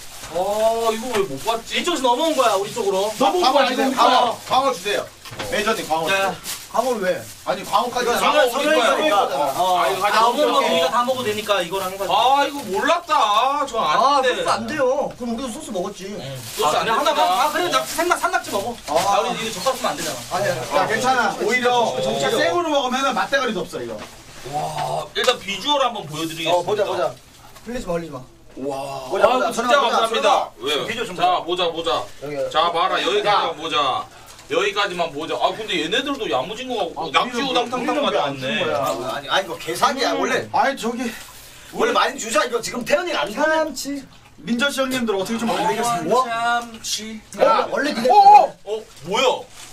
이거 왜 못 봤지? 이쪽에서 넘어온 거야 우리 쪽으로. 너무 광어 좋아, 주세요. 지금. 광어. 광어 주세요. 매저님, 광어. 야, 광어를 왜? 아니, 광어까지. 광어 우리 거야. 거야. 이거 넘어온 거 가져가. 우리가 다 먹어도 되니까 이걸 하는 거지. 이거 몰랐다. 저 아, 아닌데. 소스 안 돼요. 그럼 우리도 소스 먹었지. 소스 안 그냥 하나만. 됩니다. 그래 나 산낙지 먹어. 우리 이거 젓갈 쓰면 안 되잖아. 아니야. 야, 괜찮아. 오히려 진짜 생으로 먹으면 맛대가리도 없어, 이거. 일단 비주얼 한번 보여드리겠습니다. 보자. 흘리지 마, 흘리지 마. 이거 진짜 감사합니다. 왜? 비주얼 좀 자 보자. 여기. 자 봐라 여기까지만 보자. 여기까지만 보자. 근데 얘네들도 야무진 거 같고 낙지 우당탕탕 가져왔네. 아니 이거 계산이야 원래. 아니, 저기. 원래 많이 주자 이거 지금 태연이가 안 사네. 참치. 민저씨 형님들 어떻게 좀 먹어드리겠습니다. 참치. 원래 니네. 뭐야?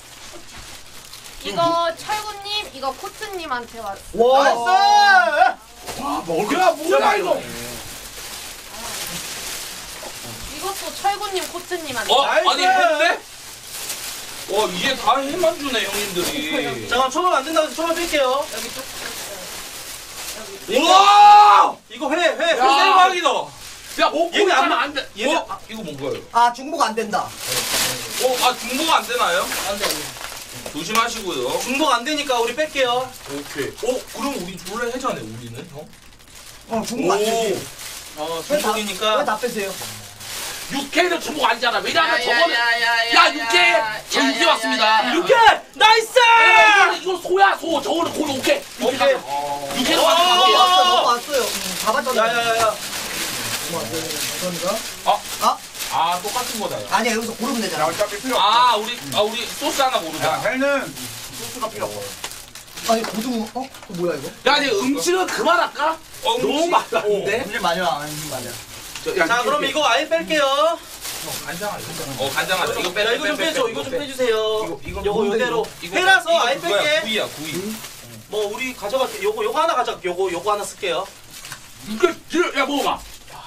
이거 철구님, 이거 코트님한테 왔어. 와. 먹으라, 뭐야, 이거. 이것도 철구님, 코트님한테. 아니 했네? 와 이게 다 힘만 주네 형님들이. 잠깐 초밥 안 된다고 해서 초밥 뺄게요. 여기 쭉. 우와! 이거 회. 대박이다. 야 먹고 얘는 있잖아 안 돼. 얘는 이거 뭔가요? 아 중복 안 된다. 중복 안 되나요? 안 돼. 조심하시고요. 중복 안 되니까 우리 뺄게요. 오케이. 그럼 우리 졸래 해자네 우리는 형? 중복 안 되지. 중복이니까. 왜 다 빼세요? 육회는 중복 아니잖아. 왜냐하면 저번에 야 육회 저 육회 왔습니다. 육회 나이스. 이거 소야 소. 저거는 고기 오케이. 육회로 왔어요. 잡았잖아요. 야야야야. 아 똑같은 거다. 아니야 여기서 고르면 되잖아. 어차피 필요 우리 소스 하나 고르자. 회는 소스가 필요 없어. 아니 고등어 뭐야 이거? 야 이제 음식은 그만할까? 너무 많았는데. 음식 맞아. 맞아. 자 그럼 이거 아예 뺄게요. 간장하자. 이거 야 이거 좀 빼줘. 이거 좀 빼주세요. 요거 이대로. 회라서 아예 뺄게. 구이야 구이. 뭐 우리 가져갈게. 요거 하나 가져갈게. 요거 하나 쓸게요. 이거 야 먹어봐.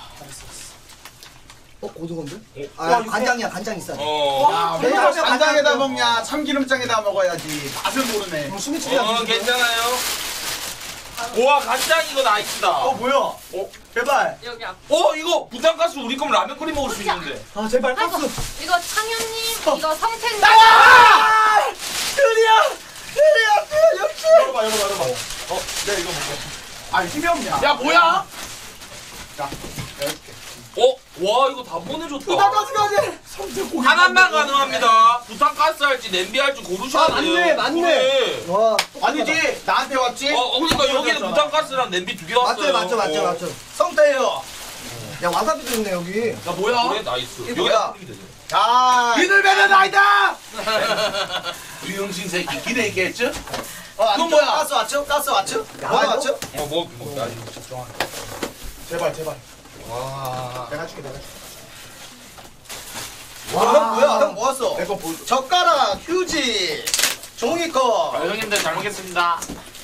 고등어인데? 간장이야 간장 있어. 내가 간장에다 먹냐 참기름장에다 먹어야지 맛을 모르네. 괜찮아요. 우와 간장 이거 나이스다. 뭐야? 제발. 여기 앞. 이거 부탄가스 우리 거면 라면 끓여 먹을 수 있는데. 제발 아이고, 이거 창현님, 이거 성태님. 열어봐. 내가 이거 먹게. 힘이 없냐? 야 뭐야? 와 이거 다 보내줬다. 부탄가스까지. 하나만 가능합니다. 부탄가스 할지 냄비 할지 고르셔야 돼요. 맞네. 그래. 와 아니지 나한테 왔지? 그러니까 여기는 부탄가스랑 냄비 두 개 왔어요. 맞죠. 성태예요. 야 와사비도 있네 여기. 야 뭐야? 그래 나이스. 이게 여기다 뭐야? 뿌리면 되죠. 자. 비늘배는 아니다. 유영신 새끼 기대 있겠죠? 이건 뭐야? 가스 왔죠? 뭐가 왔죠? 뭐 제발. 와. 내가 줄게. 형 뭐야? 형 뭐 왔어? 내거 보여줘. 젓가락, 휴지, 종이컵. 형님들 잘 먹겠습니다.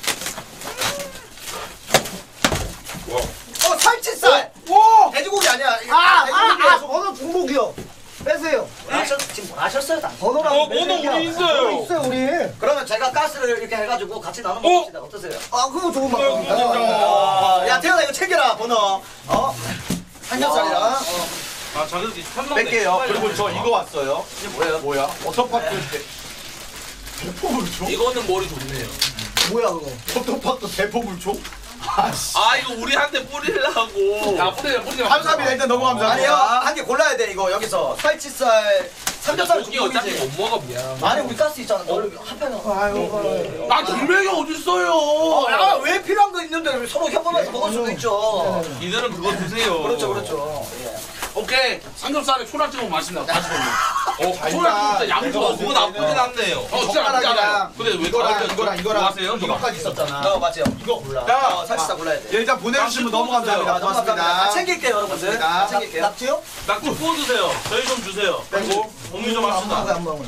살치살. 오! 돼지고기 아니야. 돼지고기야. 번호 중복이요. 빼세요. 지금 뭐 하셨어요? 다? 번호랑 번호 우리 있어요. 있어요 우리. 그러면 제가 가스를 이렇게 해가지고 같이 나눠 먹읍시다. 어떠세요? 그거 좋은 방. 야 태연아 이거 챙겨라 번호. 삼겹살이랑. 자격이 뺄게요. 그리고 저 이거 왔어요. 이게 뭐예요? 워터파크 때. 대포물 줘? 이거는 머리 좋네요. 뭐야 그거? 워터파크 대포물 줘? 이거 우리한테 뿌리려고. 야 뿌리지 마. 감사합니다. 일단 너무 감사합니다. 아니요, 한 개 골라야 돼 이거 여기서 살치살, 삼겹살 고기 어차피 중국이지. 못 먹어 미안. 아니 우리 가스 있잖아. 너 한 편은. 나 동명이 어딨어요? 야왜 필요한 거 있는데 왜 서로 협업해서 먹을 수도 있죠. 이들은 그거 드세요. 그렇죠. 오케이 삼겹살에 초장 찍으면 맛있나? 다시 먹는. 초장 찍으면 양도 그거 없고 나쁘진 않네요. 진짜 나쁘지 않아요. 근데 왜 이거랑 하세요? 이거까지 있었잖아. 맞죠. 이거 골라. 살치살 골라야 돼. 일단 보내주시면 너무 감사합니다. 고맙습니다. 다 챙길게요 여러분들. 다 고맙습니다. 챙길게요. 낙지요? 낙지 구워 드세요. 저희 좀 주세요. 빼고 공유 좀 안 합시다. 먹어요 안 먹어요.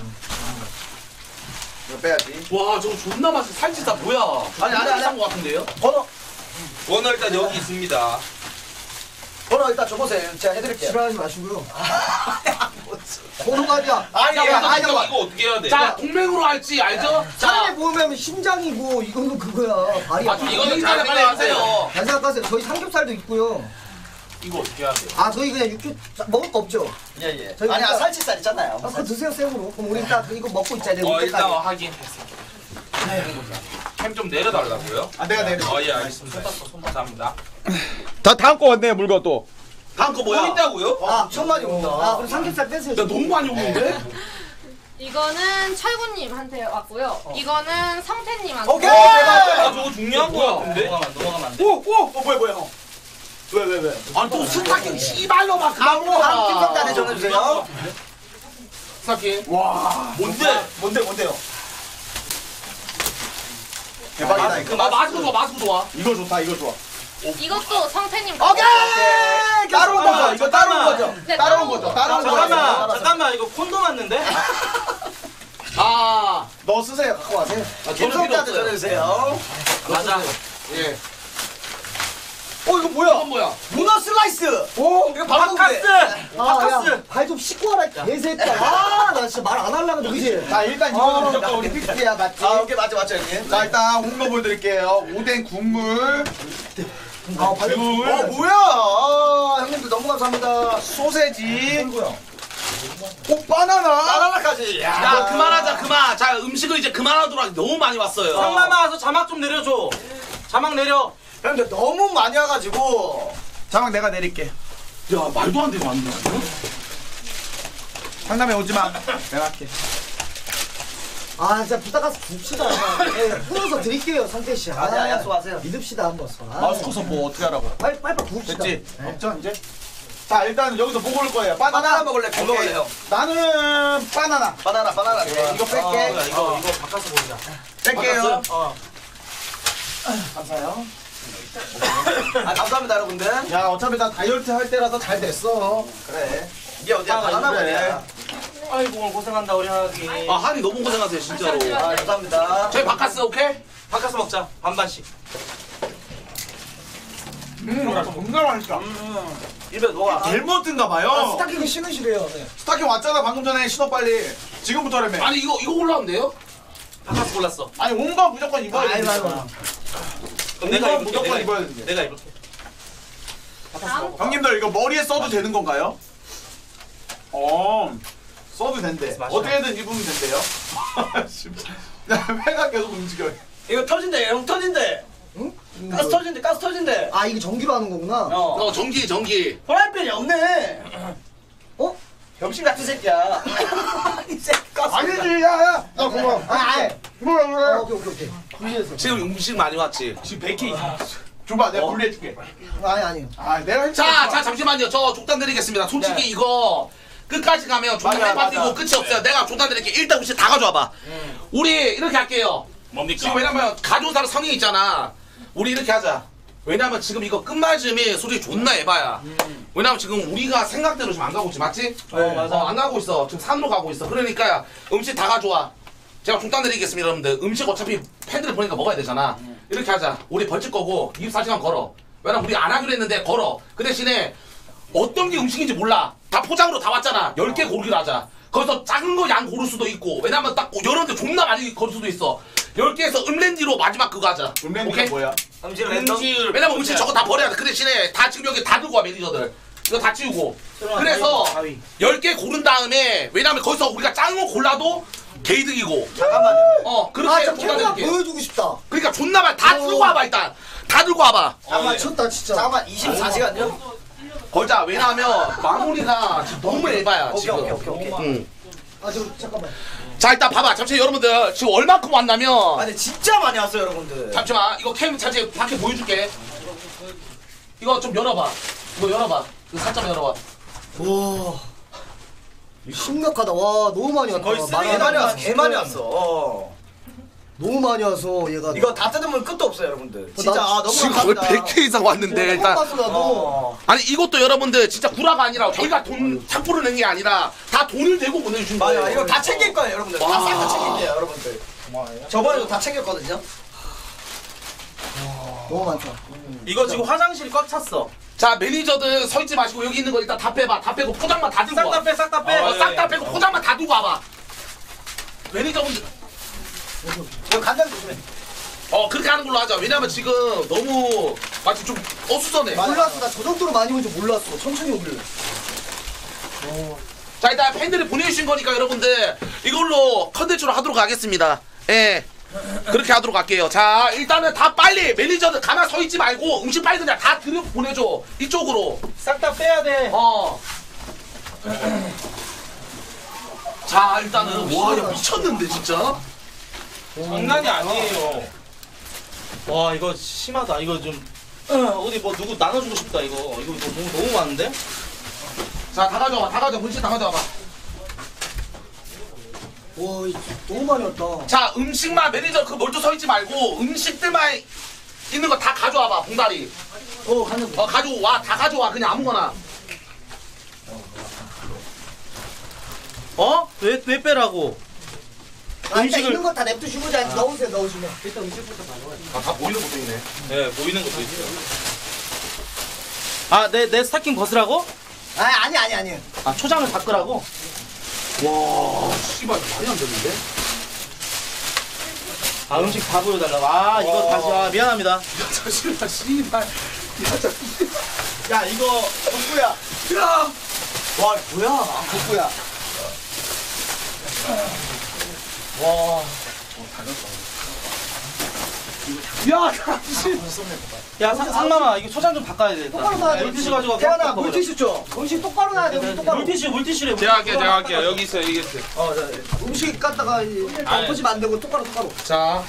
이거 빼야지. 와 저거 존나 맛있어. 살치살 뭐야? 아니. 것 같은데요? 번호 일단 여기 있습니다. 번호 일단 줘보세요. 제가 해드릴게요. 싫어하지 마시고요. 번호가 아니야. 이거 어떻게 해야 돼? 자 동맹으로 할지 알죠? 사람이 보면 심장이고 이거는 그거야. 발이야. 이거는 잘 생각하세요. 잘 생각하세요. 저희 삼겹살도 있고요. 이거 어떻게 해야 돼? 저희 그냥 육주 먹을 거 없죠? 예. 저희 아니야 일단- 살치살 있잖아요. 그거 드세요 생으로. 그럼 우리 일단 이거 먹고 있자. 일단 확인했어. 캠 좀 내려달라고요? 내가 내려. 예 알겠습니다. 감사합니다. 다음 거 왔네 물건 또. 다음 거 뭐 뭐야? 있다고요? 엄청 많이 온다. 그럼 삼겹살 빼세요. 나 너무 많이 오는데? 이거는 철구님한테 왔고요. 이거는 성태님한테. 오케이. 저거 중요한 거 같은데? 넘어가면 안 돼. 뭐야 형. 왜? 아니 또 스타킹 씨발로 막 그만 한 김성단에 전해주세요. 스타킹. 뭔데요? 대박이다 이거. 마스크 좋아. 이거 좋아. 이것도 성태님. 따로 온 거죠? 이거 따로 온 거죠? 네, 따로 온 거죠? 따로 온 거죠? 잠깐만 이거 콘돔 왔는데? 너 쓰세요. 갖고 와세요. 김성단에 전해주세요. 맞아. 예. 이거 뭐야? 이건 뭐야? 문어 슬라이스. 이거 바카스! 아, 발 좀 씻고 와라, 개새끼야. 아, 나 진짜 말 안 하려고 그러지, 그지? 자 일단 이거는 무조건 우리 픽스야 맞지? 오케이 맞죠 여기. 자 일단 홍보 보여드릴게요. 오뎅 국물. 발 좀. 뭐야? 형님들 너무 감사합니다. 소세지. 바나나. 바나나까지. 야 그만하자 그만. 자 음식을 이제 그만하도록 하기 너무 많이 왔어요. 상남아 와서 자막 좀 내려줘. 자막 내려. 형님들 너무 많이 와가지고. 자막 내가 내릴게. 야 말도 안 되게 많네. 상담에 오지 마. 내가 할게. 아, 진짜 부탁해서 줍시다. 예, 풀어서 드릴게요, 상태 씨. 아니야 약속하세요. 믿읍시다, 한번. 마우스 커서 뭐 어떻게 하라고? 빨리 부읍시다. 됐지? 없죠 이제? 자 일단 여기서 뭐 고를 거예요? 바나나 먹을래? 오케이. 뭐 먹을래요? 나는 바나나. 바나나. 이거 뺄게. 이거 바꿔서 보자. 뺄게요. 감사해요. 감사합니다 여러분들. 야 어차피 나 다이어트 할 때라서 잘 됐어. 그래. 이게 어디야? 바나나 그래. 먹이야. 아이고 오늘 고생한다 우리 하기. 아 한이 너무 고생하세요 진짜로. 감사합니다. 저희 바카스 오케이? 바꿔서 먹자. 반반씩. 정말 맛있다. 입에 녹아. 델몬트인가 봐요. 스타킹이 신으시래요. 네. 스타킹 왔잖아 방금 전에 신어 빨리. 지금부터라며. 아니 이거 올라온대요? 바꿔서 골랐어. 아니 온 거 무조건 입어야 돼. 그럼 내가 내가 입을게. 무조건 입어야 되는데. 내가 입을게. 다음 형님들 이거 머리에 써도 되는 건가요? 써도 된대. 어떻게든 입으면 된대요. 회가 계속 움직여. 이거 터진대. 형 터진대. 응? 가스 터진대. 아, 이게 전기로 하는 거구나. 전기. 프라이팬이 없네. 어? 병신 같은 새끼야. 이 새끼 가스. 아니지 야야. 나 고마워. 뭐야. 오케이. 분리해서. 지금 음식 많이 왔지. 지금 100개 이상. 줘봐 내가 분리해줄게. 아니요. 아 내가 했지. 자 잠시만요. 저 족단 드리겠습니다. 솔직히 이거 끝까지 가면 존나 맞아, 해파티고 맞아. 끝이 없어요. 내가 족단 드릴게. 일단 음식 다 가져와봐. 우리 이렇게 할게요. 뭡니까? 지금 왜냐면 가져온 사람 성이 있잖아. 우리 이렇게 하자. 왜냐면 지금 이거 끝말쯤이 솔직히 존나 에바야. 왜냐면 지금 우리가 생각대로 지금 안 가고 있지 맞지? 맞아. 안 가고 있어. 지금 산으로 가고 있어. 그러니까 음식 다 가져와. 제가 족단 드리겠습니다 여러분들. 음식 어차피 팬들 보니까 먹어야 되잖아. 이렇게 하자. 우리 벌칙 거고 24시간 걸어. 왜냐면 우리 안 하기로 했는데 걸어. 그 대신에 어떤 게 음식인지 몰라. 다 포장으로 다 왔잖아. 10개 고르기로 하자. 거기서 작은 거 양 고를 수도 있고 왜냐면 딱 여러분들 존나 많이 고를 수도 있어. 10개에서 음렌지로 마지막 그거 하자. 음렌지가 뭐야? 음식을 랜덤. 왜냐면 음식 저거 다 버려야 돼. 그 대신에 다 지금 여기 다 들고 와 매니저들. 이거 다 치우고. 그래서 10개 고른 다음에 왜냐면 거기서 우리가 작은 거 골라도 개이득이고. 잠깐만요. 그렇게 아, 저 캠era 골라줄게. 보여주고 싶다. 그러니까 존나 많이 다 들고 와봐 일단. 다 들고 와봐. 아, 맞췄다, 진짜. 잠깐만 24시간요? 걸자. 왜냐면 마무리가 지금 너무 에바야 지금. 오케이. 응. 아, 잠깐만. 자 일단 봐봐. 잠시 여러분들 지금 얼마큼 왔냐면. 아니 진짜 많이 왔어요 여러분들. 잠시만 이거 캠 자체 밖에 보여줄게. 이거 좀 열어봐. 이거 열어봐. 이거 살짝 열어봐. 와. 심각하다. 와, 너무 많이 왔다. 거의 개 많이 왔어. 개 많이 왔어. 너무 많이 와서 얘가. 이거 다 뜯으면 끝도 없어요 여러분들. 진짜 나 너무 지금 거의 감사합니다. 100개 이상 왔는데 일단. 봤어, 나도. 아니 이것도 여러분들 진짜 구라가 아니라 저희가 돈 탁부를 낸 게 아니라 다 돈을 내고 보내주신 거예요. 맞아 이거 다 챙길 거예요 여러분들. 다 싹 다 챙길게요 여러분들. 저번에도 다 챙겼거든요. 너무 많다. 이거 지금 화장실이 꽉 찼어. 자 매니저들 서 있지 마시고 여기 있는 거 일단 다 빼봐. 다 빼고 포장만 다 들고 싹 와. 다 빼, 싹 다 빼. 싹 다 빼고 포장만 다 들고 와봐. 매니저분들 이거 간장 조심해. 그렇게 하는 걸로 하자. 왜냐면 지금 너무 마치 좀 어수선해. 몰랐어. 나 저 정도로 많이 온 줄 몰랐어. 천천히 오길래. 자 일단 팬들이 보내주신 거니까 여러분들 이걸로 컨텐츠로 하도록 하겠습니다. 예. 그렇게 하도록 할게요. 자 일단은 다 빨리 매니저들 가만 서 있지 말고 음식 빨리 그냥 다 들여 보내줘. 이쪽으로. 싹 다 빼야 돼. 자 일단은 와 야 미쳤는데 진짜. 장난이 아니에요. 와 이거 심하다. 이거 좀 어디 뭐 누구 나눠주고 싶다 이거. 이거 너무 많은데? 자 다 가져와. 다 가져와. 음식 다 가져와봐. 와, 너무 많이 왔다. 자 음식만 매니저 그 멀쩡 서 있지 말고 음식들만 있는 거 다 가져와봐. 봉다리. 가는 거. 가져와. 다 가져와. 그냥 아무거나. 왜 빼라고? 아, 일단 음식을- 있는 거 다 냅두시고 그냥 넣으세요, 넣으시면. 일단 음식부터 가져와요. 다 보이는 것도 있네. 네 보이는 것도 있어요. 아, 내 스타킹 벗으라고? 아니. 아, 초장을 바꾸라고? 와 씨발 말이 안 되는데? 아, 음식 다 보여달라고. 아, 이거 다시, 아, 미안합니다. 야 잠시만 씨발. 야 이거 덕구야. 야. 와 뭐야? 덕구야. 와. 야 잠시. 야, 상남아, 이거 초장 좀 바꿔야 되겠다. 똑바로 놔야 돼. 물티슈 가지고 태연아 물티슈 줘. 음식 똑바로 놔야 돼. 음식 똑바로. 물티슈래. 제가 할게요. 여기 있어요. 여기 있어요. 음식 갖다가 덮어지면 안 되고 똑바로. 자.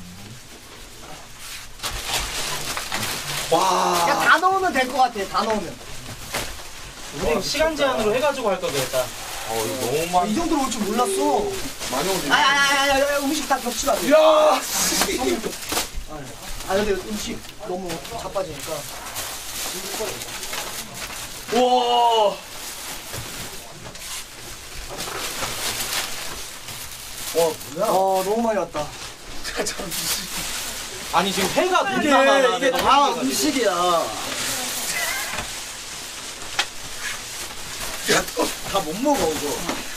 와. 야 다 넣으면 될 것 같아. 다 넣으면. 우리 시간 제한으로 해가지고 할 걸 그랬다. 이거 너무 많이. 이 정도로 올 줄 몰랐어. 많이 오지. 아야 음식 다 겹치면 안 돼. 야. 아 근데 음식 너무 자빠지니까. 와. 너무 많이 왔다. 아니, 지금 회가 너무 많아. 이게 다 음식이야. 다 못 먹어 이거.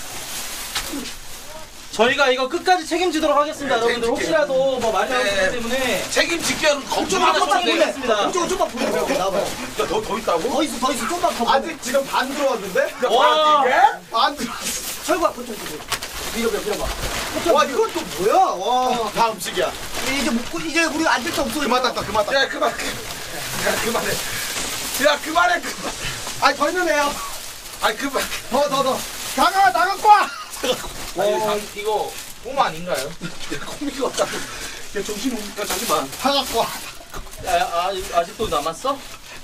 저희가 이거 끝까지 책임지도록 하겠습니다, 여러분들. 혹시라도 뭐 많이 나오기 때문에 책임지기는 걱정 안 좀만 하셔도 돼. 보내겠습니다. 이쪽으로 좀만 보내줘. 나봐. 더 있다고? 더 있어. 좀만 더. 아직 지금 반 들어왔는데? 와. 반 들어왔어. 철구야 그쪽. 밀어봐. 와 이건 또 뭐야? 와. 다 음식이야. 이제 먹고 이제 우리 앉을 데 없어. 그만 닦아 그만 닦아. 야 그만. 야 그만해. 야 그만해. 그만. 아니 더 있는 애야. 아니 그만. 더. 나갖고 와. 이거 꿈 아닌가요? 코미가 없다. 야 정신 없니까 잠시만. 다 갖고 와. 아직도 남았어?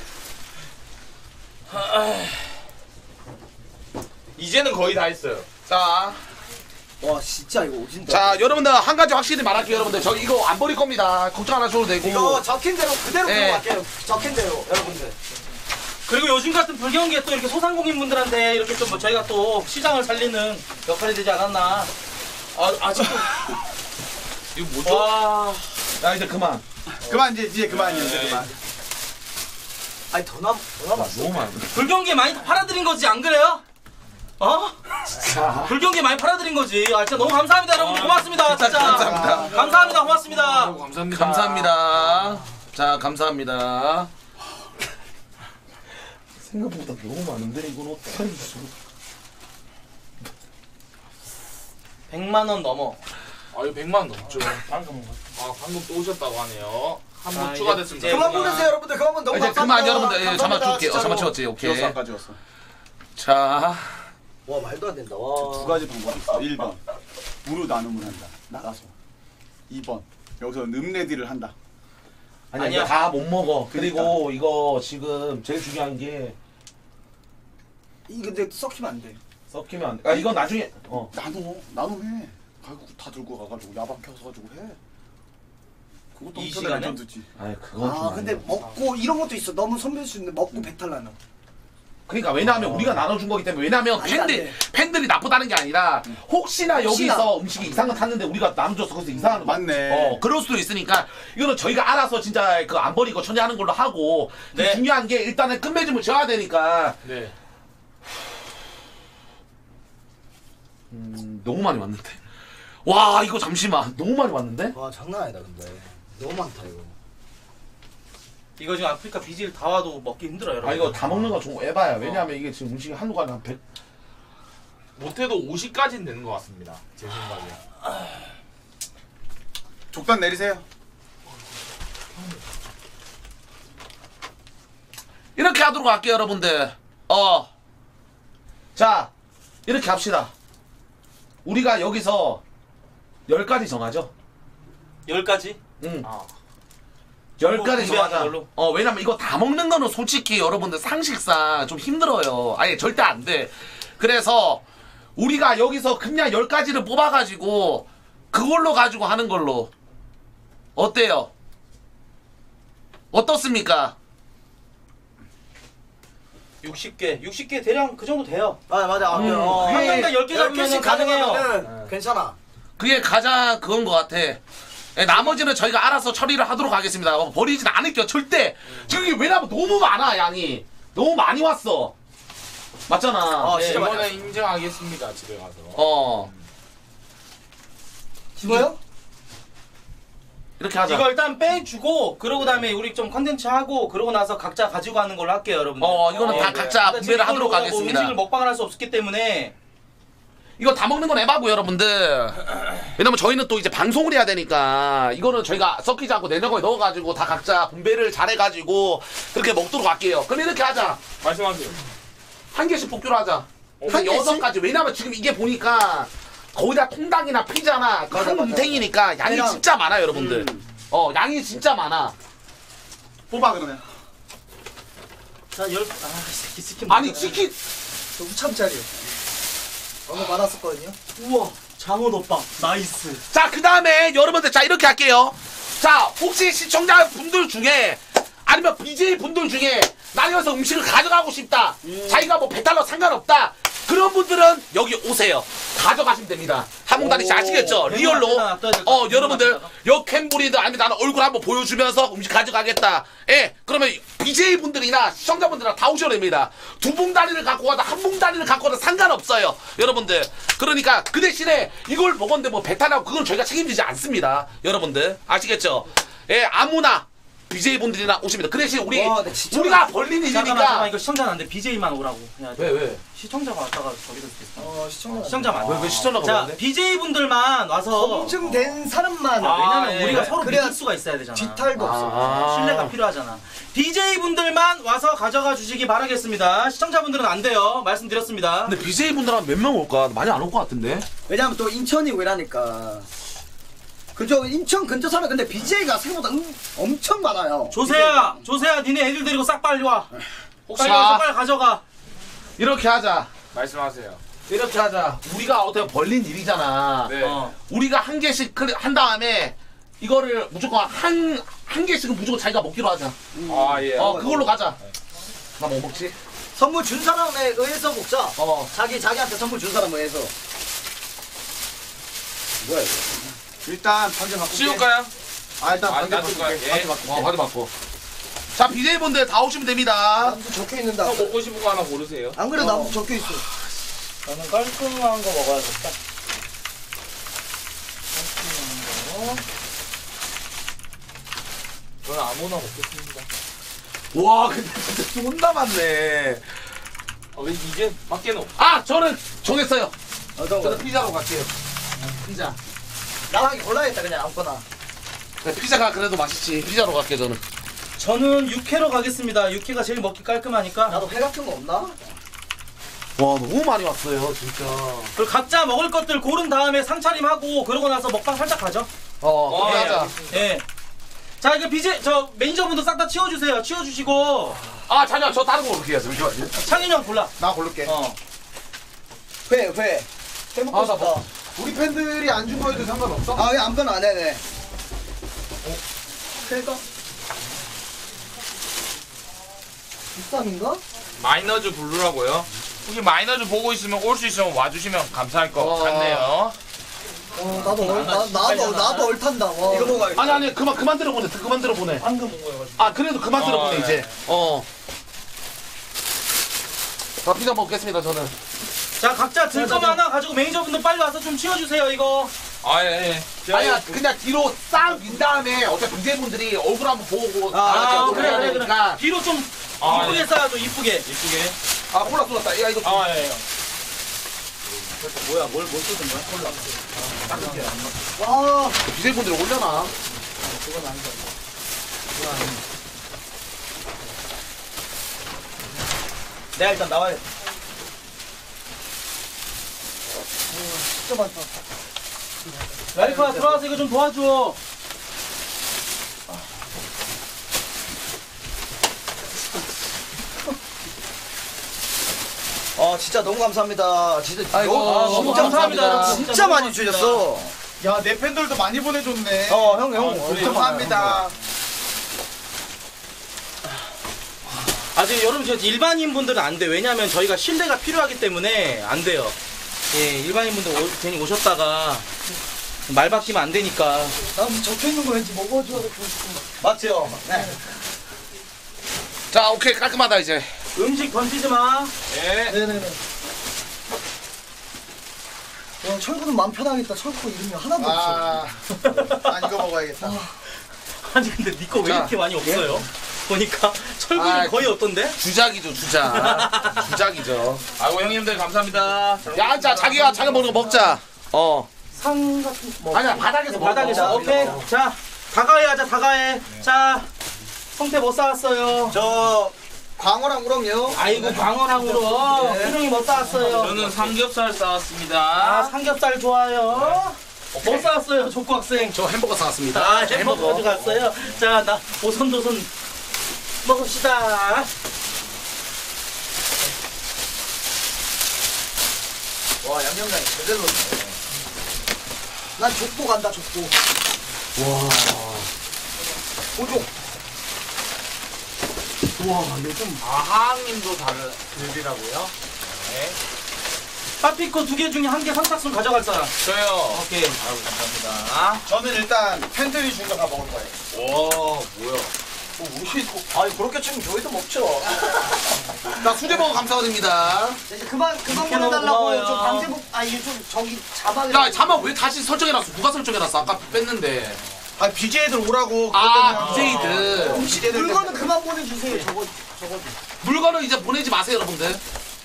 이제는 거의 다 했어요. 자. 와 진짜 이거 오진다. 자 여러분들 한 가지 확실히 말할게요. 여러분들 저 이거 안 버릴 겁니다. 걱정 안 하셔도 되고. 이거 적힌 대로 그대로 네. 들어갈게요. 적힌 대로 여러분들. 그리고 요즘 같은 불경기에 또 이렇게 소상공인분들한테 이렇게 좀 뭐 저희가 또 시장을 살리는 역할이 되지 않았나. 아직도. 이거 뭐죠? 와. 야 이제 그만. 그만 이제 그만이야 이제 그만. 아니 더 남았어. 너무 많아. 불경기에 많이 팔아드린 거지, 안 그래요? 불경기에 많이 팔아드린 거지. 아, 진짜 너무 감사합니다, 여러분들. 고맙습니다. 진짜. 감사합니다. 감사합니다. 고맙습니다. 감사합니다. 자 감사합니다. 생각보다 너무 많은데 이건 어떡하지? 100만 원 넘어. 이거 100만 원 넘죠. 방금 또 오셨다고 하네요. 한 분 추가됐습니다. 이제 그만 보내세요 여러분들. 그만 너무 이제 감사합니다. 그만 여러분들 예, 감사합니다, 잡아줄게요. 진짜로. 잡아줬지. 오케이. 지웠어 아까 지웠어. 자 와 말도 안 된다. 두 와. 가지 방법이 있어. 1번 무료 나눔을 한다. 나가서. 2번 여기서 늠레디를 한다. 아니야. 다 못 먹어. 그리고 이거 지금 제일 중요한 게 이게 근데 썩히면 안 돼. 섞이면 안 돼. 아 이건 나중에 나눔해. 가지고 다 들고 가가지고 야방 켜서 가지고 해. 그것도 이 엄청 시간에? 레전드지. 아니 그건 좀 아 근데 아니야. 먹고 이런 것도 있어. 너무 선배일 수 있는데 먹고 배탈 나는. 그러니까 왜냐하면 우리가 나눠준 거기 때문에 왜냐하면 아니, 안 돼. 팬들이 나쁘다는 게 아니라 혹시나 여기서 혹시나. 음식이 이상한 탔는데 우리가 나눠줘서 거기서 이상한 맞네. 그럴 수도 있으니까 이거는 저희가 알아서 진짜 그 안 버리고 처리하는 걸로 하고 네. 중요한 게 일단은 끝맺음을 지어야 되니까 네. 너무 많이 왔는데 와 이거 잠시만 너무 많이 왔는데 와 장난 아니다 근데. 너무 많다 이거. 이거 지금 아프리카 비질 다 와도 먹기 힘들어요, 여러분. 아 이거 다 먹는 거 좀 에바야 왜냐하면 이게 지금 음식이 한두 가지 한 100 못해도 50까지는 되는 것 같습니다. 제 생각에. 족단 내리세요. 이렇게 하도록 할게요 여러분들 자 이렇게 합시다 우리가 여기서 10가지 정하죠 10가지? 응 아. 10가지 준비하는 정하자 걸로? 왜냐면 이거 다 먹는 거는 솔직히 여러분들 상식상 좀 힘들어요 아예 절대 안돼 그래서 우리가 여기서 그냥 10가지를 뽑아가지고 그걸로 가지고 하는 걸로 어때요? 어떻습니까? 60개 대략 그 정도 돼요. 맞아. 한 명당 10개 잡으면 가능해요. 괜찮아. 그게 가장 그건 것 같아. 나머지는 저희가 알아서 처리를 하도록 하겠습니다. 버리진 않을게요. 절대. 지금 이게 왜냐면 너무 많아 양이. 너무 많이 왔어. 맞잖아. 진짜 이번에 인정하겠습니다. 집에 가서. 집어요? 이렇게 하자. 이거 일단 빼주고 그러고 다음에 우리 좀 컨텐츠 하고 그러고 나서 각자 가지고 가는 걸로 할게요, 여러분들. 이거는 다 각자 근데 분배를 지금 하도록 이걸로 하겠습니다. 음식을 먹방을 할 수 없기 때문에 이거 다 먹는 건 에바고 여러분들. 왜냐면 저희는 또 이제 방송을 해야 되니까 이거는 저희가 섞이지 않고 냉장고에 넣어가지고 다 각자 분배를 잘해가지고 그렇게 먹도록 할게요. 그럼 이렇게 하자. 말씀하세요. 한 개씩 복교로 하자. 한 개씩? 6가지. 왜냐면 지금 이게 보니까 거기다 통닭이나 피자나 한 뭉탱이니까 양이 그냥- 진짜 많아 여러분들. 양이 진짜 많아. 뽑아 그러면. 자, 이 새끼 치킨 아니 먹자. 치킨 저 우참짜리요. 너무 많았었거든요. 우와, 장어덮밥 나이스. 자, 그 다음에 여러분들, 자, 이렇게 할게요. 자, 혹시 시청자분들 중에, 아니면 BJ 분들 중에, 나는 여기서 음식을 가져가고 싶다. 자기가 뭐 배달로 상관없다. 그런 분들은 여기 오세요. 가져가시면 됩니다. 한몽다리 씨 아시겠죠? 리얼로. 여러분들, 여 캠브리드 아니면 나는 얼굴 한번 보여주면서 음식 가져가겠다. 예, 그러면 BJ 분들이나 시청자분들이나 다 오셔야 됩니다. 두 봉다리를 갖고 가도 한 봉다리를 갖고 가도 상관없어요. 여러분들. 그러니까 그 대신에 이걸 먹었는데 뭐 배탈하고 그건 저희가 책임지지 않습니다. 여러분들. 아시겠죠? 예, 아무나. BJ 분들이나 오십니다. 그 대신 우리 우리가 벌린 잠깐만, 일이니까. 이거 시청자는 안 돼. BJ만 오라고. 해야 돼. 왜? 시청자가 왔다가 저기 될 수도 있어. 시청자만. 시청자만. 왜 시청자가 자, 그러는데? BJ 분들만 와서 검증된 사람만. 왜냐면 예. 우리가 서로 그래야 믿을 수가 있어야 되잖아. 뒤탈도 없어. 신뢰가 필요하잖아. BJ 분들만 와서 가져가 주시기 바라겠습니다. 시청자분들은 안 돼요. 말씀드렸습니다. 근데 BJ 분들은 몇 명 올까? 많이 안 올 것 같은데. 왜냐면 또 인천이고 이라니까. 그죠? 인천 근처 사람 근데 BJ가 생각보다 엄청 많아요. 조세야, 니네 애들 데리고 싹 빨리 와. 혹시 빨리 와서 빨리 가져가. 이렇게 하자. 말씀하세요. 이렇게 하자. 우리가 어떻게 벌린 일이잖아. 네. 우리가 한 개씩 한 다음에 이거를 무조건 한 개씩은 무조건 자기가 먹기로 하자. 예. 그걸로 가자. 나 뭐 먹지? 선물 준 사람에 의해서 먹자. 자기한테 선물 준 사람에 의해서. 뭐야 이거? 일단 반개 바꿀게. 씌울까요? 일단 반개 놔둘 거야. 바꿀게. 예. 바지 바꿔. 자, BJ 분들 다 오시면 됩니다. 나무도 적혀 있는다. 형 먹고 싶은 거 하나 고르세요. 안 그래도 나무 적혀 있어. 나는 깔끔한 거 먹어야겠다. 저는 아무나 먹겠습니다. 와, 근데 진짜 존나 많네. 왜 이제 밖에는 저는 정했어요. 어떤 저는 거? 피자로 갈게요. 피자. 나랑 골라야겠다 그냥 아무거나. 피자가 그래도 맛있지. 피자로 갈게 저는. 저는 육회로 가겠습니다. 육회가 제일 먹기 깔끔하니까. 나도 회 같은 거 없나? 와, 너무 많이 왔어요, 진짜. 그리고 각자 먹을 것들 고른 다음에 상차림하고 그러고 나서 먹방 살짝 가죠. 그렇게 하자. 예. 자, 이거 BJ 매니저분들 싹 다 치워주세요. 치워주시고 자냐, 저 다른 거 올게요. 잠시만요. 창현이 형 골라. 나 고를게. 회. 회 먹고 나 싶다. 우리 팬들이 안 준 거에도 상관없어? 왜 아무거나 안 해, 네. 회가? 비쌈인가? 마이너즈 블루라고요. 혹시 마이너즈 보고 있으면 올 수 있으면 와주시면 감사할 것 같네요. 나도 얼탄다. 와. 이거 먹어야겠다. 아니, 그만 들어보내. 그만 들어보내. 방금 온 거여가지고. 그래도 그만 들어보내, 네. 이제. 자, 피자 먹겠습니다, 저는. 자, 각자 들 거만 하나 가지고 매니저분들 빨리 와서 좀 치워주세요, 이거. 예. 아니야, 그냥 뒤로 싹 민 다음에 어차피 BJ분들이 얼굴 한번 보고 그래. 그러니까. 뒤로 좀 이쁘게 예. 쌓아줘, 이쁘게. 이쁘게. 콜라 쏟았다. 야, 이거. 예. 뭐야, 뭘 쏟은 거야? 콜라. 와. BJ분들이 올려놔. 내가 일단 나와야 돼. 진짜 많다. 라이프야, 들어와서 이거 좀 도와줘. 진짜 너무 감사합니다. 진짜 아이고, 너무 진짜 감사합니다, 여러분. 진짜 많이 주셨어. 야, 내 팬들도 많이 보내줬네. 형. 감사합니다. 아직 여러분 저 일반인 분들은 안 돼. 왜냐면 저희가 신뢰가 필요하기 때문에 안 돼요. 예, 일반인 분들 괜히 오셨다가 말 바뀌면 안 되니까. 나 적혀 있는 거 왠지 먹어줘야 될 것 같고. 맞죠? 네. 자, 오케이. 깔끔하다, 이제. 음식 던지지 마. 네네네. 와, 철구는 마음 편하겠다. 철구 이름이 하나도 없어. 난 이거 먹어야겠다. 아니 근데 니 거 왜 자, 이렇게 많이 없어요? 보니까 철분이 아, 거의 없던데? 주작이죠, 주작. 주작이죠. 아이고 형님들 감사합니다. 야, 자, 자기가 자기 먹는 거 먹자. 상 같은 뭐. 아니야, 바닥에서 먹어. 바닥에서. 오케이. 자, 다가해 하자, 다가해. 자, 성태 뭐 싸왔어요? 저 광어랑 우럭요. 아이고, 광어랑으로. 네. 희룡이 뭐 싸왔어요? 저는 삼겹살 싸왔습니다. 아, 삼겹살 좋아요. 뭐 싸왔어요, 족구 학생? 저 햄버거 사왔습니다. 아, 햄버거 가져갔어요. 자, 나 오손도손 먹읍시다. 와, 양념장이 제대로 넣네. 난 족보 간다, 족보. 와. 오종. 와, 이거 좀. 아항님도 드리라고요? 네. 빠피코 2개 중에 1개 선착순 가져갈 사람. 저요. 오케이. 아이고 감사합니다. 저는 일단 팬들이 준 거 다 먹을 거예요. 와 뭐야? 아니, 그렇게 치면 저희도 먹죠. 나 수제버거 감사드립니다. 이제 그만 너무 보내달라고. 고마워요. 좀 방제복, 이게 좀 저기 자막에. 야, 잠깐만, 왜 다시 설정해놨어? 누가 설정해놨어? 아까 뺐는데. 아 BJ들 오라고. 아, 그것 때문에. BJ들. BJ들 물건은 그만 보내주세요. 저거. 물건은 이제 보내지 마세요, 여러분들.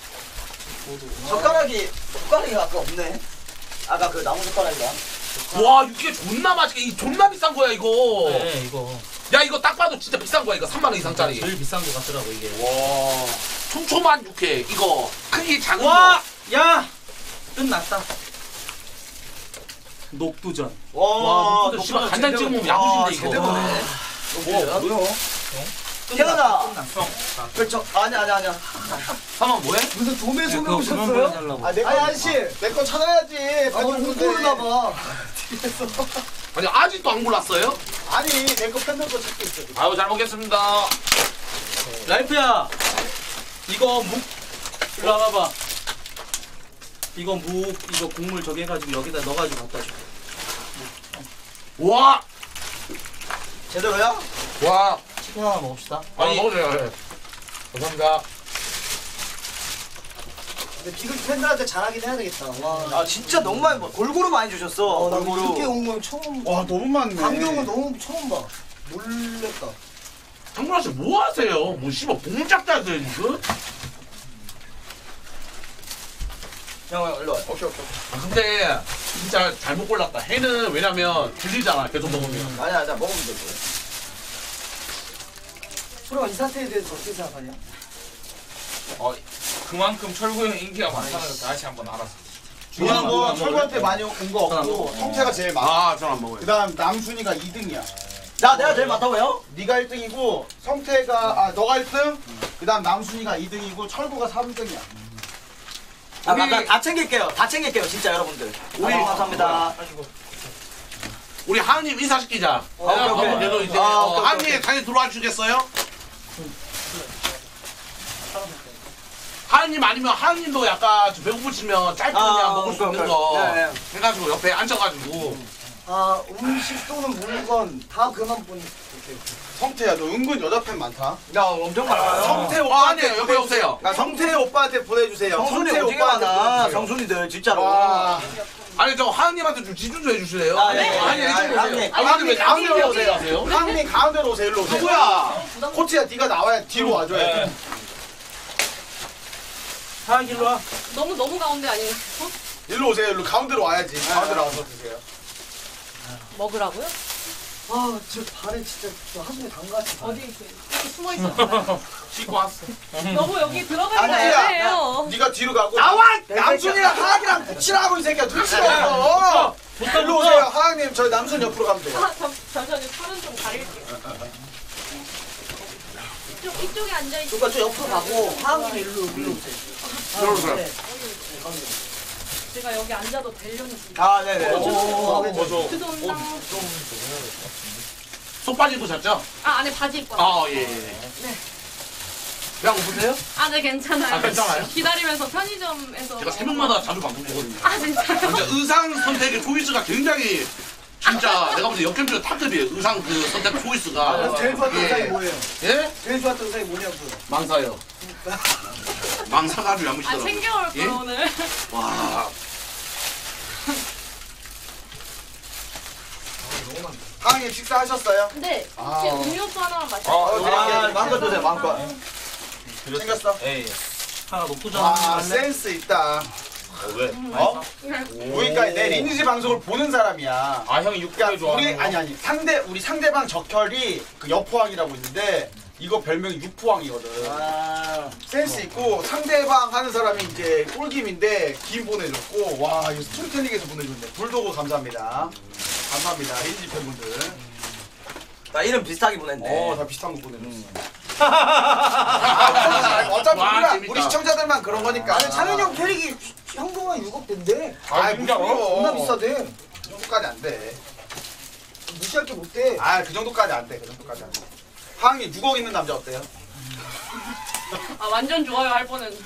젓가락이 아까 없네. 아까 그 나무 젓가락이랑. 와, 이게 존나 맛있게. 이 존나 비싼 거야, 이거. 네, 이거. 야, 이거 딱 봐도 진짜 비싼 거야, 이거. 3만원 이상짜리. 제일 비싼 거 같더라고, 이게. 와. 촘촘한 육회. 이거. 크기 작은 와! 야! 끝났다. 녹두전. 와, 녹두전 씨발 간장 찍어 먹으면 야무진데, 이거. 제대로네. 와 뭐야? 태연아. 형. 그렇죠. 아니야. 사람 뭐해? 무슨 도매 소매 그거 그만 오셨어요? 보내달라고. 아내 거 아저씨. 내 거 찾아야지. 못 고르나 봐. 아니, 아직도 안 골랐어요? 아니 내 거 팬들 거 찾고 있어. 아이고 잘 먹겠습니다. 라이프야, 이거 묵, 일로 와봐봐. 이거 묵, 이거 국물 저기 해가지고 여기다 넣어가지고 갖다 줘. 와! 제대로야? 와! 치킨 하나 먹읍시다. 아니, 먹으세요. 감사합니다. 근데 비글 팬들한테 잘하긴 해야 되겠다. 와. 아 진짜 너무 많이 먹. 골고루 많이 주셨어. 나 골고루. 이렇게 온 건 처음. 와 너무 많네. 강경은 너무 처음 봐. 놀랬다. 장문아 씨, 뭐 하세요? 뭐, 씨발, 봉작자 하세요, 지금? 형 일로 와. 오케이. 아, 근데, 진짜 잘못 골랐다. 해는 왜냐면, 들리잖아, 계속 먹으면. 아니야 먹으면 되고. 소령아, 이 사태에 대해서 어떻게 생각하냐? 그만큼 철구 형 인기가 많다는 걸 다시 한번 알았어. 중요한 건 철구한테 많이 온 거 없고 성태가 제일 많아. 아, 전 안 먹어요. 그다음 남순이가 2등이야. 내가 제일 많다고요? 네가 1등이고 성태가 너가 1등. 그다음 남순이가 2등이고 철구가 3등이야. 다 챙길게요. 다 챙길게요. 진짜 여러분들. 우리 감사합니다. 우리 하은님 인사시키자. 오케이, 오케이. 그래도 이제, 오케이, 하은님 당연히 들어와 주시겠어요? 하은님 아니면 하은님도 약간 좀 배고프시면 짧게 그냥 먹을 수 있는 거 네. 해가지고 옆에 앉아가지고 음식 또는 물건 다 그만 보내주세요. 성태야 너 은근 여자 팬 많다. 나 엄청 많아요. 성태 아니에요, 오빠한테 옆에 오세요. 성태 오빠한테 보내주세요. 성순이 성태 오지게 오빠한테 많아. 보내주세요. 성순이들 진짜로. 와. 아니 저 하은님한테 좀 지준 좀 해주실래요? 아, 네. 아니 아니, 해주세요. 아니, 하은님 왜 가운데로 오세요? 하은님 가운데로 오세요. 일로 오세요. 누구야? 코치야 네가 나와야 뒤로 와줘야 돼. 하은 일로 와. 너무 가운데 아니에요? 일로 오세요. 일로 가운데로 와야지. 가운데로 와서 드세요. 먹으라고요? 저 발에 진짜 저 하수에 담가지. 어디 이렇게 숨어 있었잖아요. 씻고 왔어. 너무 여기 들어가기가 아니야. 애매해요. 네가 뒤로 가고. 나와! 남순이랑 하학이랑 붙이라고 이 새끼야. 눈치가 없어. 일로 오세요. 하은님 저희 남순 옆으로 가면 돼요. 잠시만요. 팔은 좀 가릴게요. 이쪽에 앉아있어. 그러니까 저 옆으로 가고 하은이 일로 오세요. 들어오세요. 제가 여기 앉아도 되려는지. 네네. 죄송합니다. 속 빠지고 잤죠? 안에 바지 입고 왔어요. 아 예. 네. 배 안 고프세요? 네, 괜찮아요. 아, 괜찮아요? 기다리면서 편의점에서. 제가 새벽마다 자주 방송 보거든요. 진짜요? 근데 의상 선택의 초이스가 굉장히 진짜 내가 볼 때 역경주의 탑급이에요. 의상 그 선택 초이스가. 제일 좋았던 의상이 뭐예요? 예? 제일 좋았던 의상이 뭐냐고요? 망사요. 망사가 아주 아 야무시더라고. 챙겨올 걸 예? 오늘. 와. 강님 식사하셨어요? 근데 아. 혹시 음료수 하나만 마실까요? 마음껏 드세요, 마음껏. 챙겼어? 예. 하나 놓고 자. 와, 센스 있다. 왜? 어? 그러니까 내 리니지 방송을 보는 사람이야. 아 형이 육개를 그러니까 좋아하는 우리 거. 아니 우리 상대방 적혈이 그 여포왕이라고 있는데 이거 별명이 육포왕이거든. 아, 센스 있고 상대방 하는 사람이 이제 꿀김인데 김 보내줬고 와 이거 스토리텔링에서 보내줬네. 불도그 감사합니다. 감사합니다 리니지 팬분들. 나 이름 비슷하게 보냈네. 다 비슷한 거 보내줬어. 아, 어차피 와, 우리가 재밌다. 우리 시청자들만 그런 거니까. 아니 창현이 형 캐릭이 현금만 6억 된대. 아 진짜로? 존나 무서워. 비싸대. 그 정도까지 안 돼. 무시할 게 못돼. 아 그 정도까지 안 돼. 그 정도까지 안 돼. 하항이 6억 있는 남자 어때요? 아 완전 좋아요 할 뻔했는데.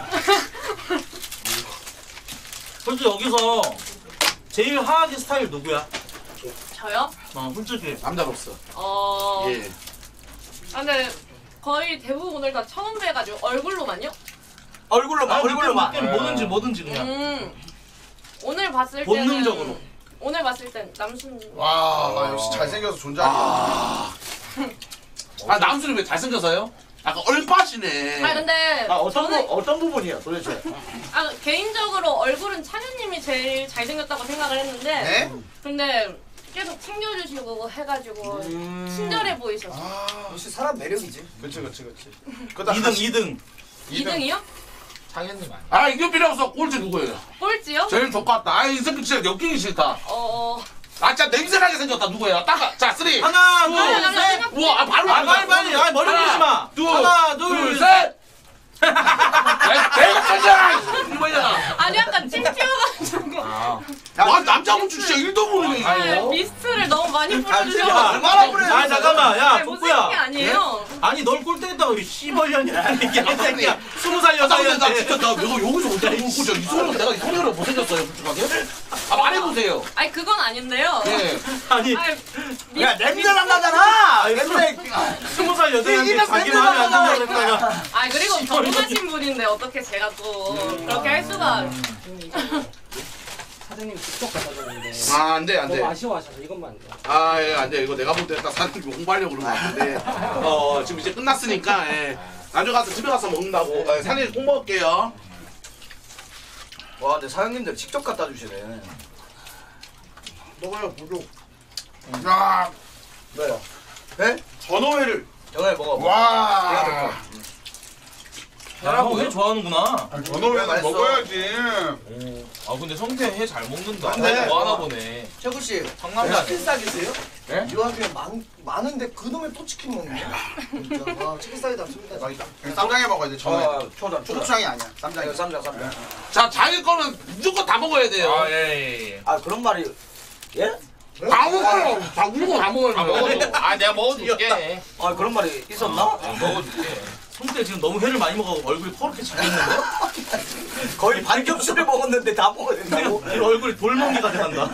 솔직히 여기서 제일 하하게 스타일 누구야? 저요? 솔직히. 남자로서. 예. 예. 아, 근데 거의 대부분 오늘 다 처음 뵈가지고 얼굴로만요? 얼굴로만, 그때 얼굴로만. 뭐든지 그냥. 오늘 봤을 때는 본능적으로. 오늘 봤을 땐 남순. 와 역시 잘생겨서 존재하네. 아 남순이 왜 잘생겨서요? 약간 얼빠시네. 아 근데 저는 어떤 부분이야, 도대체? 개인적으로 얼굴은 찬현님이 제일 잘생겼다고 생각을 했는데 네? 근데 계속 챙겨주시고 해가지고 친절해 보이셨어요. 역시 사람 매력이지. 그치. 2등. 2등이요? 창현님 아니야. 아 이거 필요 없어. 꼴찌 누구예요? 꼴찌요? 제일 좋겠다. 아 이 새끼 진짜 엮이기 싫다. 아 진짜 냄새나게 생겼다. 누구예요? 자 쓰리. 하나, 둘, 둘, 셋. 우와 바로 빨리. 아, 머리 굴리지 마. 하나, 둘, 셋. 내가 천재야. 이거야. 아니 약간 찡찡해가지고 와 남자분 진짜 1도 모르네. 미스트를 너무 많이 야, 뿌려주셔서 얼마나 뿌려? 아, 잠깐만. 야, 못생긴 게 복구야. 아니에요. 아니, 널 꼴등했다고 이 씨벌년이야. 이게 새끼야. 20살 나 근데 나 여자애한테. 진짜 나 이거 여기서 어떻게 먹고 이 소리를 내가 이 소리를 못생겼어요 솔직하게? 아 말해보세요. 아니 그건 아닌데요. 예. 아니, 야, 냄새 난다잖아! 냄새! 20살 여자애한테 자기 마음에 안 든다고 그랬다가. 아 그리고 결혼하신 분인데 어떻게 제가 또 그렇게 할 수가. 사장님 직접 갖다 줬는데 아 안돼 안돼. 너무 아쉬워하셔서 이것만 아 예 안돼 이거 내가 볼 때 딱 사장님 홍보하려고 그런 거 같은데 지금 이제 끝났으니까 예. 나중에 가서 집에 가서 먹는다고 사장님 꼭 먹을게요. 와, 근데 사장님들 직접 갖다 주시네. 먹어요 보조. 야 뭐야? 네? 전어회를 전화해 먹어. 와 야, 왜 좋아하는구나. 전어회는 맛있어. 먹어야지. 아 근데 성태 회 잘 먹는다. 근데- 뭐 하나 보네. 최구 씨, 상남자. 치킨 싸기세요? 네? 이 와중에 많은데 그 놈에 또 치킨 먹네. 진짜 와 치킨 싸기다 진짜 맛있다. 쌈장에 먹어야 돼 전어회. 초장. 초고추장이 아니야. 쌈장이. 이거 쌈장. 자 자기 거는 무조건 다 먹어야 돼요. 예. 아, 그런 말이. 예? 다 먹어요. 다 우리 거다 먹어요. 아 먹어줘. 아 내가 먹어줄게. 아, 그런 말이 있었나? 먹어줄게. 성태 지금 너무 회를 많이 먹어 얼굴이 퍼렇게 질렸는데? 거의 반겹치를 먹었는데 다 먹어야 된다고? 이 얼굴이 돌멍이가 돼간다.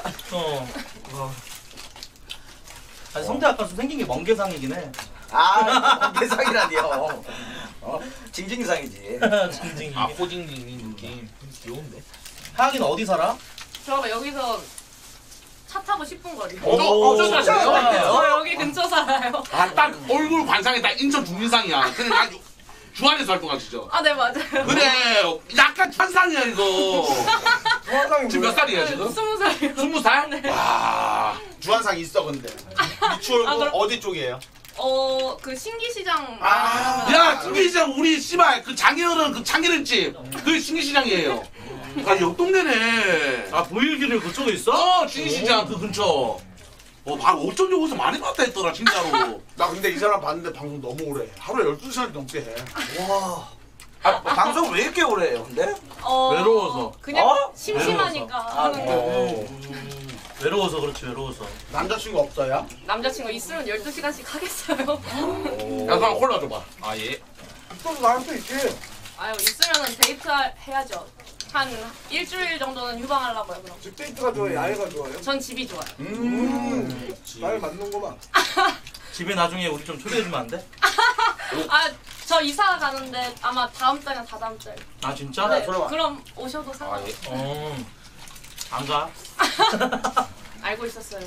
아니 성태 아까 좀 생긴 게 멍게상이긴 해. 아, 개상이라니요. 징징상이지. 징징이. 아 호징징이 느낌. 귀여운데. 하하기는 어디 살아? 저 여기서 차 타고 10분 거리. 저 사실요? 저 여기 근처 살아요. 아딱 얼굴 관상이 딱 인천 중인상이야. 근데 나 주안에서 활동하시죠? 아 네 맞아요. 그래 약간 천상이야 이거. 지금 몇 살이야 네, 지금? 20살이요. 20살? 와. 주한상 있어 근데. 미추홀구 아, 그럼- 어디 쪽이에요? 그 신기시장. 야 신기시장 우리 씨발 그 장애어른 그 참기름집 그 신기시장이에요. 아 옆 동네네. 아 보일기를 그쪽에 있어? 신기시장 그 근처. 바로 어쩐지 어디서 많이 봤다 했더라 진짜로. 나 근데 이 사람 봤는데 방송 너무 오래 해. 하루에 12시간 넘게 해. 와. 아, 방송 왜 이렇게 오래 해요, 근데? 외로워서. 그냥 어? 심심하니까 하는 거. 외로워서 그렇지 외로워서. 남자친구 없어요? 남자친구 있으면 12시간씩 하겠어요. 야 그럼 콜라 줘봐. 아 예. 또 나한테 있지. 아유 있으면은 데이트 해야죠. 한 일주일 정도는 휴방하려고요. 그럼. 집 데이트가 좋아요? 야외가 좋아요? 전 집이 좋아요. 날 맞는구만. 집에 나중에 우리 좀 초대해주면 안 돼? 아, 저 이사 가는데 아마 다음 달이나 다다음 달. 아 진짜? 네, 그럼 오셔도 상관없어요. 안 가. 알고 있었어요.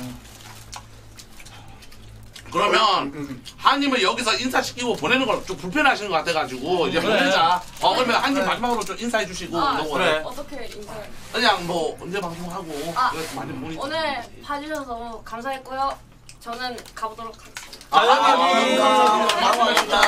그러면 한님을 여기서 인사시키고 보내는 걸 좀 불편하신 것 같아가지고 이제 보내자. 그러면 한님 마지막으로 좀 인사해 주시고 아, 그래. 어떻게 인사해? 그냥 뭐 언제 방송하고 아, 여기서 많이 보니까. 오늘 봐주셔서 감사했고요. 저는 가보도록 하겠습니다. 감사합니다.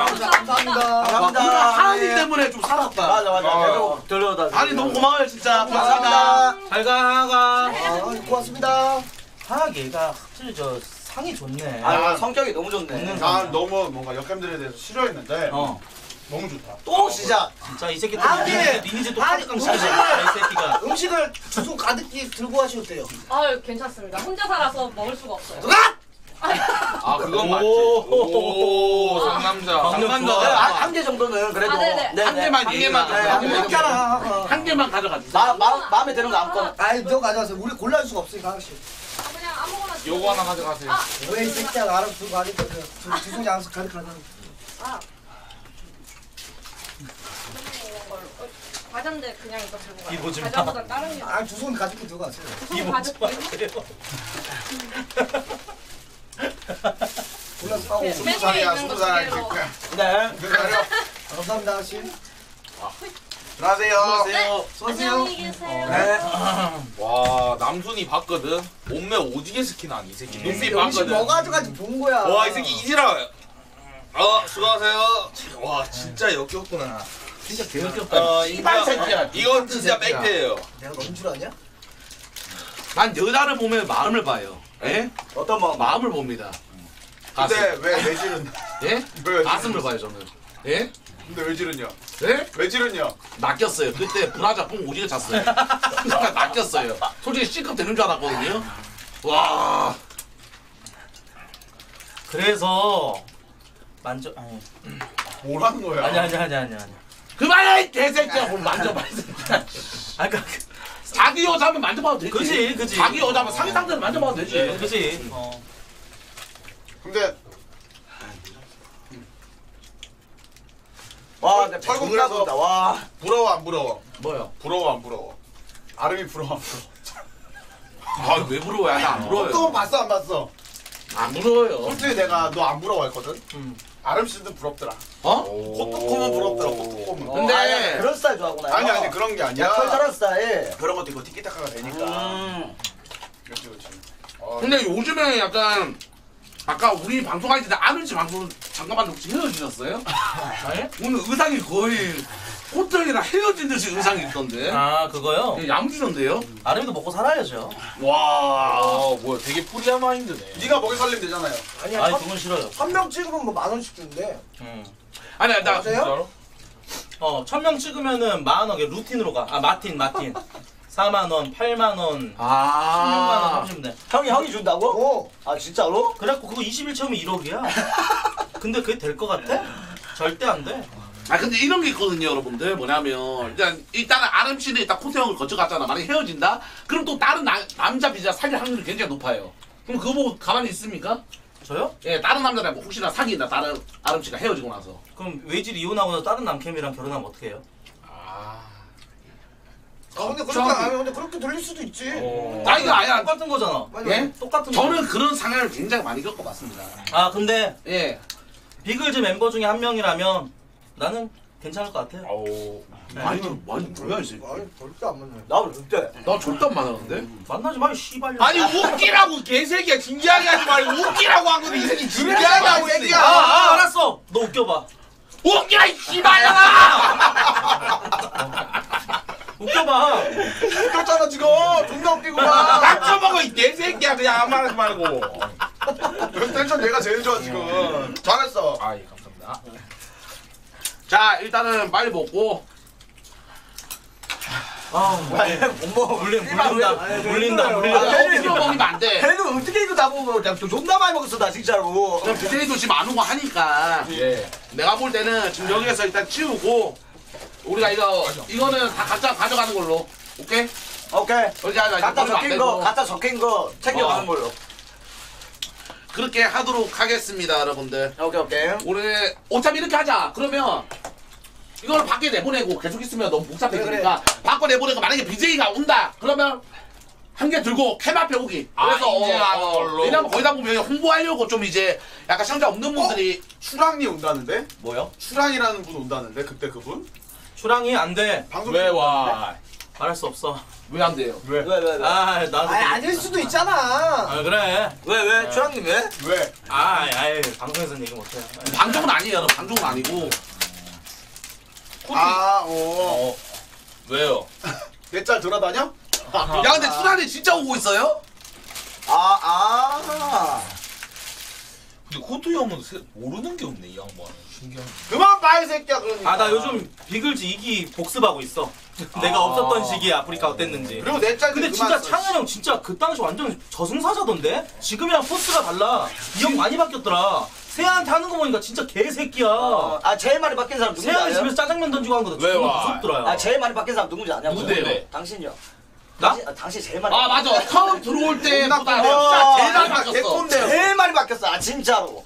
우리가 하은이 때문에 좀 살았다. 맞아. 계속 들려다. 아니 너무 고마워요 진짜. 감사합니다. 잘가 하가. 고맙습니다. 하하가 확실히 저 상이 좋네. 성격이 너무 좋네. 난 너무 뭔가 역캠들에 대해서 싫어했는데 너무 좋다. 또 시작. 진짜 이 새끼 또 아니, 리니지 또 아니, 카드깡 시작이야. 이 새끼가. 음식을 주소 가득히 들고 하셔도돼요. 아유, 괜찮습니다. 혼자 살아서 먹을 수가 없어요. 아 그건 맞지. 오 상남자. 상남자. 한 개 정도는 그래도. 네네. 한 개만 한 개만 한 개만 가져가 주세요. 마음에 드는 거 아무거나. 아니 너 가져가세요. 우리 골라줄 수가 없으니까 하나씩. 그냥 아무거나. 요거 하나 가져가세요. 왜 이 새끼야 나랑 들고 가니까 주소 양식 가득하다. 아. 과자인데 그냥 이거 들고 가요. 이거 좀 과자보다 다른 게. 아 주소는 가득히 들고 가세요. 무슨 과자? 골라서 하고. 20살이야 20살. 네. 감사합니다 아저씨. 안녕하세요. 네. 안녕히 계세요. 와 남순이 봤거든. 몸매 오지게 스킨하니 이 새끼. 눈빛 음식 봤거든. 뭐 가져가지 본 거야. 와 이 새끼 이지라. 수고하세요. 와 진짜 역겹구나. 진짜 개역겹다. 이발 새끼야. 이건 진짜 팩트예요. 내가 넌 줄 아냐? 난 여자를 보면 마음을 봐요. 예? 어떤 마음? 마음을 봅니다. 가슴. 근데 왜 지른다? 예? 왜 가슴을 봐요 저는. 예? 근데 왜 지르냐? 예? 왜 지르냐? 낚였어요. 그때 브라자 뽕 오지게 찼어요. 그러니까 낚였어요. 솔직히 C급 되는 줄 알았거든요. 와. 그래서 만져 아니 뭐라는 거야? 아니. 그만해 이 개새끼야. 뭘 만져봐 이 새끼야. 아까 자기 여자면 만져봐도 되지. 그지. 자기 여자면 상위 상대를 만져봐도 되지. 그지. 근데 와, 내 철국 배고프다, 가서 와. 부러워 안 부러워? 뭐요? 부러워 안 부러워? 아름이 부러워 안 부러워? 아 왜 부러워요? 나 안 보통은 부러워요. 봤어 안 봤어? 안 부러워요. 솔직히 내가 너 안 부러워했거든? 아름 씨도 부럽더라. 어? 코트콤은 부럽더라 코트콤은. 근데 아니, 그런 스타일 좋아하구나. 아니 그런 게 아니야. 털 자란 스타일. 그런 것도 있고 티키타카가 되니까. 그렇지. 근데 요즘에 약간 아까 우리 방송할 때 아는지 방송 잠깐만 혹시 헤어지셨어요? 네? 오늘 의상이 거의 호텔이랑 헤어진 듯이 의상이 있던데. 아 그거요? 양주던데요? 아름이도 먹고 살아야죠. 와 뭐야 되게 프리한 마인드네. 네가 먹여 살리면 되잖아요. 아니야, 아니 그건 싫어요. 한 명 찍으면 뭐 10,000원씩 주는데. 아니야 나 맞아요? 1000명 찍으면은 10,000원 루틴으로 가. 아 마틴. 4만원, 8만원, 16만원 아. 하시면 돼. 형이 준다고? 아, 진짜로? 그래갖고 그거 20일 채우면 1억이야. 근데 그게 될 것 같아? 절대 안 돼. 아 근데 이런 게 있거든요 여러분들. 뭐냐면 일단은 아름 씨는 일단 코태형을 거쳐갔잖아. 만약에 헤어진다? 그럼 또 다른 남자 비자 사귈 확률이 굉장히 높아요. 그럼 그거 보고 가만히 있습니까? 저요? 예, 다른 남자랑 뭐 혹시나 사귄다. 다른 아름 씨가 헤어지고 나서. 그럼 외질 이혼하고 나서 다른 남캠이랑 결혼하면 어떻게 해요? 근데 그렇게 들릴 수도 있지. 아 이거 아니야. 똑같은 거잖아. 예? 똑같은 거. 저는 그런 상황을 굉장히 많이 겪어봤습니다. 아 근데 예. 비글즈 멤버 중에 한 명이라면 나는 괜찮을 것 같아요. 많이 뭐야 이 새끼. 아니, 절대 안 만나요. 나를 절대. 나 절대 안 만나는데? 만나지 마, 이 씨발. 아니 웃기라고 개새끼야 진지하게 하지 말고 웃기라고 한 건데 이 새끼 진지하게 하고 있어. 새끼야. 알았어. 너 웃겨봐. 웃기라 이 씨발년아. 웃겨봐. 웃겼잖아 지금. 존나 웃기구만. 닥쳐먹어 이 개새끼야 그냥 아무 말 하지 말고. 텐션 내가 제일 좋아 지금. 잘했어. 아이 감사합니다. 자 일단은 빨리 먹고. 못 먹어. 물린다. 이거 먹으면 안 돼. 배는 어떻게 이거 다 먹어? 나 존나 많이 먹었어, 나 진짜로. BJ도 지금 안 오고 하니까. 예. 내가 볼 때는 지금 여기에서 일단 치우고 우리가 이거는 다 각자 가져가는 걸로. 오케이? 오케이. 여기 갖다 적힌 거 챙겨가는 걸로. 그렇게 하도록 하겠습니다, 여러분들. 오케이. 우리 어차피 이렇게 하자. 그러면 이걸 밖에 내보내고 계속 있으면 너무 복잡해지니까 밖에 내보내고 만약에 BJ가 온다. 그러면 한 개 들고 캠 앞에 오기. 그래서 인증하는 걸로. 왜냐면 거기다 보면 홍보하려고 좀 이제 약간 시청자 없는 분들이 추랑이 온다는데? 뭐요? 추랑이라는 분 온다는데 그때 그분? 추랑이 안 돼. 방송 왜 와? 말할 수 없어. 왜 안 돼요? 왜? 아 나도. 아닐 수도 있잖아. 아 그래. 왜? 추랑님 왜? 왜? 아이 방송에서는 얘기 못해. 방종은 아니에요, 여러분. 방종은 아니고. 왜요? 내 짤 돌아다녀? 야, 근데 추란이 진짜 오고 있어요? 근데 코트 형은 모르는 게 없네 이 양반. 신기하네. 그만 봐 이 새끼야 그러니까. 아 나 요즘 비글즈 2기 복습하고 있어. 내가 없었던 시기에 아프리카 어땠는지. 그리고 내 짤. 근데 진짜 창현 형 진짜 그 당시 완전 저승사자던데? 지금이랑 포스가 달라. 이 형 많이 바뀌었더라. 세아한테 하는 거 보니까 진짜 개새끼야. 제일 많이 바뀐 사람 누군지 세아는 아냐? 집에서 짜장면 던지고 한 거다. 왜 존나 와? 무섭더라. 제일 많이 바뀐 사람 누군지 아냐? 누군데요? 당신요. 나? 당신 제일 많이. 아, 맞아. 처음 들어올 때보다 어, 진짜 제일 많이 바뀌었어. 개꼰대요. 제일 많이 바뀌었어. 진짜로.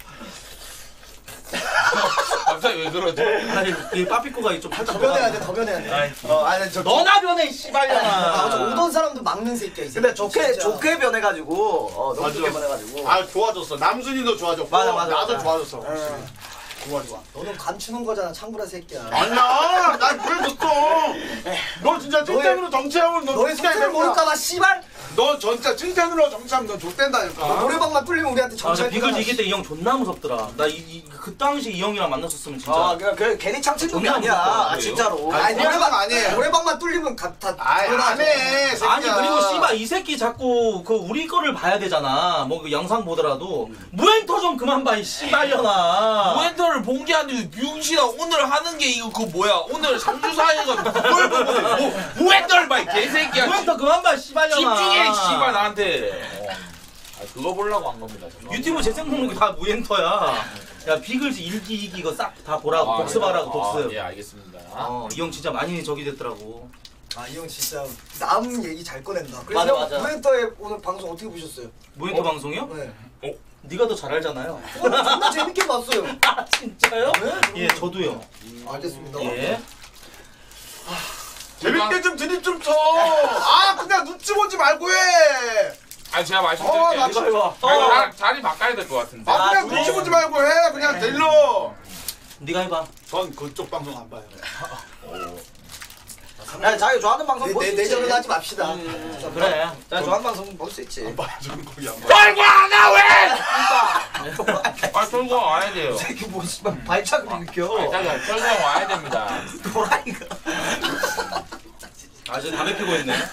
갑자기 왜 그러지? 아니 이 빠삐코가 좀 살짝 더 변해야 돼. 아니 너나 변해 씨발년아. 오던 사람도 막는 새끼야. 근데 좋게 변해가지고 너무 좋게 변해가지고. 아 좋아졌어. 남순이도 좋아졌고. 맞아. 나도 좋아졌어. 좋아. 너는 감추는 거잖아, 창구라 새끼야. 아니야. 난 그래줬어. 너 진짜 찐텐으로 정치하면 너 너의 진짜 속셈을 모를까봐 씨발. 너 진짜 찐텐으로 정치하면 너 족된다니까. 노래방만 뚫리면 우리한테 아, 정치할 비글즈 이길 때 이 형 존나 무섭더라. 나 그 당시 이 형이랑 만났었으면 진짜. 그 괜히 창치는 게 존나 아니야. 무섭다. 진짜로. 아니, 노래방 아니에요. 노래방만 뚫리면 다 아이 안 해. 새끼야. 아니 그리고 씨발 이 새끼 자꾸 그 우리 거를 봐야 되잖아. 뭐 그 영상 보더라도 무엔터 좀 그만 봐 이 씨발년아. 무엔터를 본 게 아니고 병신아 오늘 하는 게 이거 그 뭐야? 오늘 상주사해가지고 그걸 보고 무엔터를 봐 이 개새끼야. 무엔터 그만 봐 씨발년아. 집중해 씨발 나한테. 아 그거 보려고 한 겁니다. 저는. 유튜브 재생 목록이 다 무엔터야. 야 비글즈 1기 2기 이거 싹 다 보라고 복습하라고 복습. 예 알겠습니다. 이 형 진짜 많이 저기 됐더라고. 이 형 진짜 남 얘기 잘 꺼낸다. 맞아, 맞아. 무엔터의 오늘 방송 어떻게 보셨어요? 무엔터 방송이요? 네. 네가 더 잘 알잖아요. 정말 재밌게 봤어요. 아 진짜요? 네? 예 저도요. 알겠습니다. 예. 재밌게 좀 드립 좀 쳐. 아 그냥 눈치 보지 말고 해. 아니 제가 말씀드릴게요. 나 진짜. 자리 바꿔야 될 것 같은데. 아 그냥 눈치 보지 말고 해. 그냥 델로. 네가 해봐. 전 그쪽 방송 안 봐요. 야, 자기 좋아하는 방송 볼 수 있지. 내전을 하지 맙시다. 그래. 자기 좋아하는 방송 볼 수 있지. 안 봐요. 저는 거기 안 봐요. 떨고 안 가 왜? 아 떨고 와야 돼요. 새끼 뭐 씨발 발작을 일으켜. 떨고 와야 됩니다. 도라이가. 아 지금 담배 피고 있네.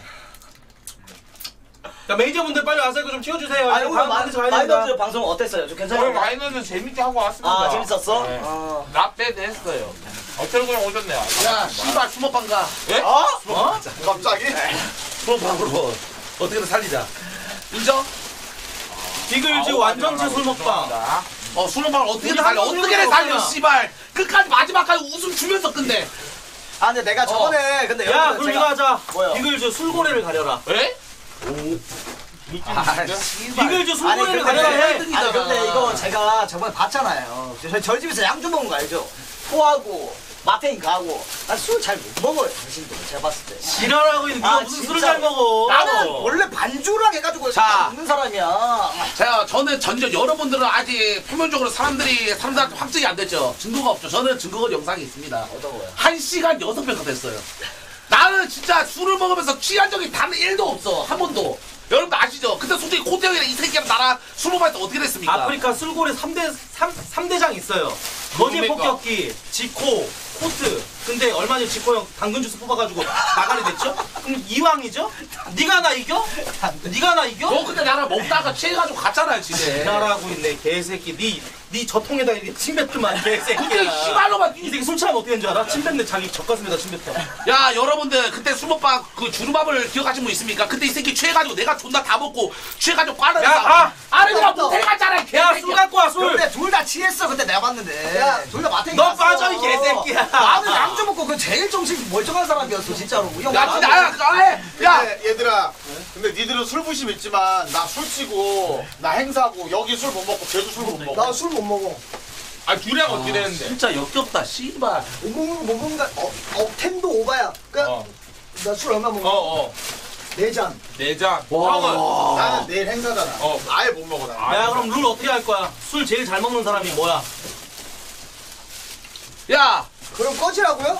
자 매니저분들 빨리 와서 이거 좀 치워주세요. 아니 오늘 마이너즈 방송 어땠어요? 좀 오늘 괜찮아요? 마이너는 재밌게 하고 왔습니다. 아 재밌었어? 네. 라떼도 했어요. 떨고 오셨네요. 야, 씨발 수모방 가. 예? 어? 갑자기? 수모방으로 어떻게든 살리자. 인정? 비글즈 완전체 술 먹방. 수모방을 어떻게든 살려. 어떻게든 살려, 씨발. 끝까지 마지막까지 웃음 주면서 끝내. 아 근데 내가 저번에 근데 야 여러분들 그럼 이거 하자. 뭐요? 비글즈 술고래를 가려라. 예? 비글즈 술고래를 가려라 해. 아니 근데 이거 제가 저번에 봤잖아요. 저희 집에서 양주 먹는 거 알죠? 토하고 마탱이 가고 난 술 잘 못 먹어요 당신도 제가 봤을 때. 지랄하고 있는 네가 무슨 술을 잘 먹어. 나는 원래 반주랑 해가지고 자. 먹는 사람이야. 자, 저는 여러분들은 아직 표면적으로 사람들한테 확정이 안 됐죠. 증거가 없죠. 저는 증거가 영상이 있습니다. 어떤 거요? 1시간 6배가 됐어요. 나는 진짜 술을 먹으면서 취한 적이 단 1도 없어. 한 번도. 여러분들 아시죠? 근데 솔직히 코태형이랑 이 새끼랑 나랑 술 먹을 때 어떻게 됐습니까? 아프리카 술고래 3대장 있어요. 거제 폭격기, 지코, 코트. 근데 얼마 전에 지코 형 당근 주스 뽑아가지고 나가리 됐죠? 그럼 이왕이죠? 네가 나 이겨? 네가 나 이겨? 너 근데 나랑 먹다가 취해가지고 갔잖아요, 집에. 지랄하고 있네 개새끼. 네 저통에다 이렇게 침 뱉더만 개새끼야. 근데 씨발로만 이 새끼 술 취하면 어떻게 되는 줄 알아? 침 뱉네 자기 젖가슴에다 침 뱉어. 야, 여러분들 그때 술먹방 그 주름밥을 기억하시는 분 있습니까? 그때 이 새끼 취해가지고 내가 존나 다 먹고 취해가지고 꽈는 야, 아래가 모텔 갔잖아, 야 개새끼야. 술 갖고 와 술. 근데 둘 다 취했어 그때 내가 봤는데. 둘 다 마탱이 너 갔어. 빠져 이 개새끼야. 나는 양주 먹고 먹고 그 제일 정신 멀쩡한 사람이었어 진짜로. 형, 야 진짜 야 근데 얘들아, 근데 니들은 술 부심 있지만 나 술 치고 나 행사고 여기 술 못 먹고 쟤도 술 못 먹어. 나 술 못 먹어. 아 주량 어떻게 되는데? 진짜 역겹다 씨발. 못 먹는다. 템도 오바야. 그러니까 나 술 얼마 먹어? 어어 4잔. 4잔. 와. 형은 나는 내일 행사잖아. 아예 못 먹어 나. 야 그럼 룰 어떻게 할 거야? 술 제일 잘 먹는 사람이 뭐야? 야 그럼 꺼지라고요?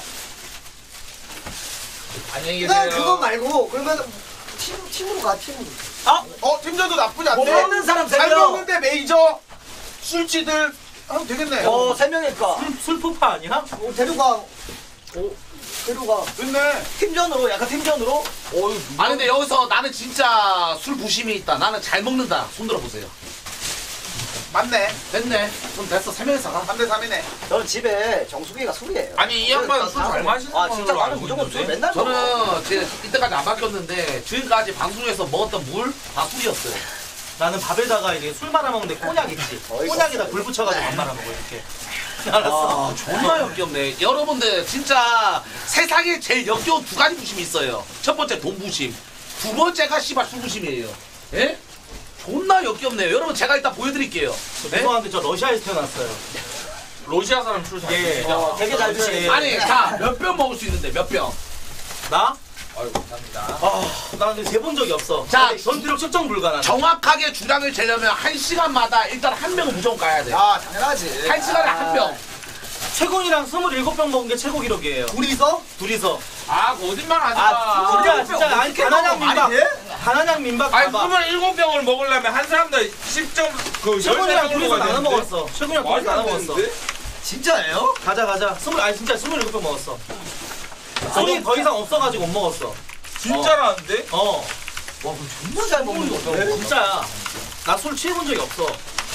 안녕히 그냥 계세요. 그거 말고 그러면 팀으로 가 팀으로. 팀전도 나쁘지 않네. 못 먹는 사람 잘 3명. 먹는데 메이저 술취들 하면 되겠네. 3명일까? 술푸파 아니야? 데려가. 데려가. 됐네. 팀전으로 약간 팀전으로. 아니 근데 여기서 나는 진짜 술 부심이 있다. 나는 잘 먹는다. 손 들어보세요. 맞네. 됐네. 그럼 됐어. 3명이서 가. 3대 3이네. 저는 집에 정수기가 술이에요. 아니 이 양반 술 잘 마시는 아 걸로 진짜 나는 알고 무조건 술 있는데? 맨날 먹어. 저는 제 이때까지 안 바뀌었는데 지금까지 방송에서 먹었던 물 다 술이었어요. 나는 밥에다가 이게 술 말아 먹는데 꼬냑 있지. 꼬냑에다 불 붙여가지고 밥 말아 먹어 이렇게. 알았어. 아 존나 역겹네. 여러분들 진짜 세상에 제일 역겨운 2가지 부심이 있어요. 첫 번째 돈 부심. 두 번째가 씨발 술 부심이에요. 예? 존나 역겹네요. 여러분 제가 일단 보여드릴게요. 네? 죄송한데 저 러시아에서 태어났어요. 러시아 사람 술 잘 예. 먹죠? 되게 잘 드시네. 아니 자 몇 병 먹을 수 있는데 몇 병? 나? 아유 감사합니다. 나 근데 재본 적이 없어. 자, 전투력 측정 불가능. 정확하게 주량을 재려면 1시간마다 일단 한 병은 무조건 가야 돼. 아 당연하지. 1시간에 한 병. 최곤이랑 27병 먹은 게 최고 기록이에요. 둘이서? 아 거짓말 하지 마. 진짜 아니 가난양 민박. 가난양 민박 아니 봐봐. 27병을 먹으려면 한 사람당 10점 그 최곤이랑 13병 둘이서 먹어야 나눠 되는데? 먹었어. 최곤이랑 둘이서 나눠 먹었어. 진짜예요? 가자. 아니 진짜 27병 먹었어. 술이 더 이상 없어가지고 못 먹었어. 진짜라는데? 어. 와 그거 존나 잘 먹는 거. 진짜야. 나 술 취해본 적이 없어.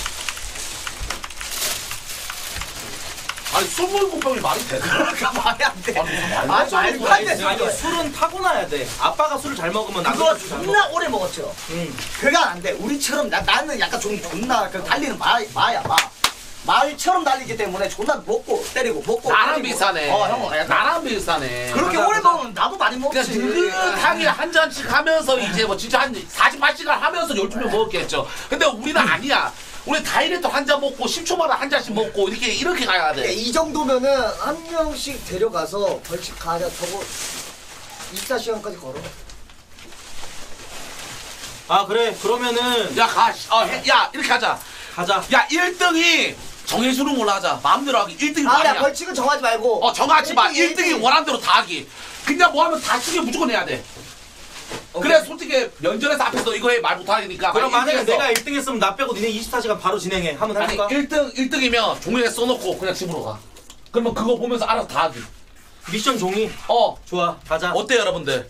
아니 27병이 말이 돼? 그러니까 말이 안 돼. 말도 말도 안 돼. 아니 술은 타고나야 돼. 아빠가 술을 잘 먹으면 나도 그거 술잘 먹어. 존나 오래 먹었죠. 그게 안 돼. 우리처럼 나는 약간 좀 존나 그 달리는 마야 마. 말처럼 달리기 때문에 존나 먹고 때리고 먹고. 나랑 때리고. 비슷하네. 형. 나랑 비슷하네. 그렇게 오래 먹으면 나도 많이 그냥 먹지. 느긋하게 한 잔씩 하면서 이제 뭐 진짜 한 48시간 하면서 12병 먹었겠죠. 근데 우리는 아니야. 우리 다이어트 한 잔 먹고 10초마다 한 잔씩 먹고 이렇게 가야 돼. 이 정도면은 한 명씩 데려가서 벌칙 가자. 저거 24시간까지 걸어. 아 그래. 그러면은 야 가. 야 이렇게 하자. 가자. 야 1등이 정해주는 걸로 하자. 마음대로 하기. 1등이 아, 야 아니야. 벌칙은 정하지 말고. 정하지 마. 1등이 1등이 원하는 대로 다 하기. 그냥 뭐 하면 다 쓰게 무조건 해야 돼. 그래 솔직히 면전에서 앞에서 이거 해 말 못하니까. 그럼 만약에 1등에서 내가 1등 했으면 나 빼고 니네 24시간 바로 진행해. 하면 아니 할까? 1등이면 종이에 써놓고 그냥 집으로 가. 그러면 그거 보면서 알아서 다 하기. 미션 종이. 좋아. 가자. 어때요 여러분들?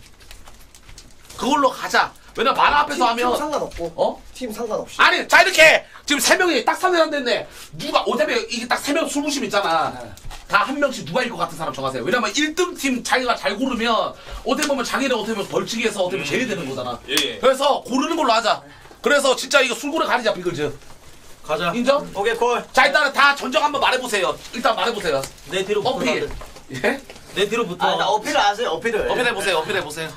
그걸로 가자. 왜냐면 말 앞에서 하면 팀 상관없고. 팀 상관없이. 아니 자 이렇게 지금 3명이 딱 3명 안 됐네. 누가 어차피 이게 딱 3명 술 부심 있잖아. 다 한 명씩 누가 일 것 같은 사람 정하세요. 왜냐면 1등 팀 자기가 잘 고르면 어떻게 보면 장애를 어떻게 보면 벌칙에서 어떻게 보면 제외되는 거잖아. 예. 그래서 고르는 걸로 하자. 그래서 진짜 이거 술고래 가리자 비글즈. 가자. 인정? 오케이 콜. 자 일단은 다 전적 한번 말해보세요. 일단 말해보세요. 내 뒤로 붙어. 어필. 예? 내 뒤로 붙어. 아, 나 어필을 하세요. 어필을. 어필해보세요. 어필해보세요.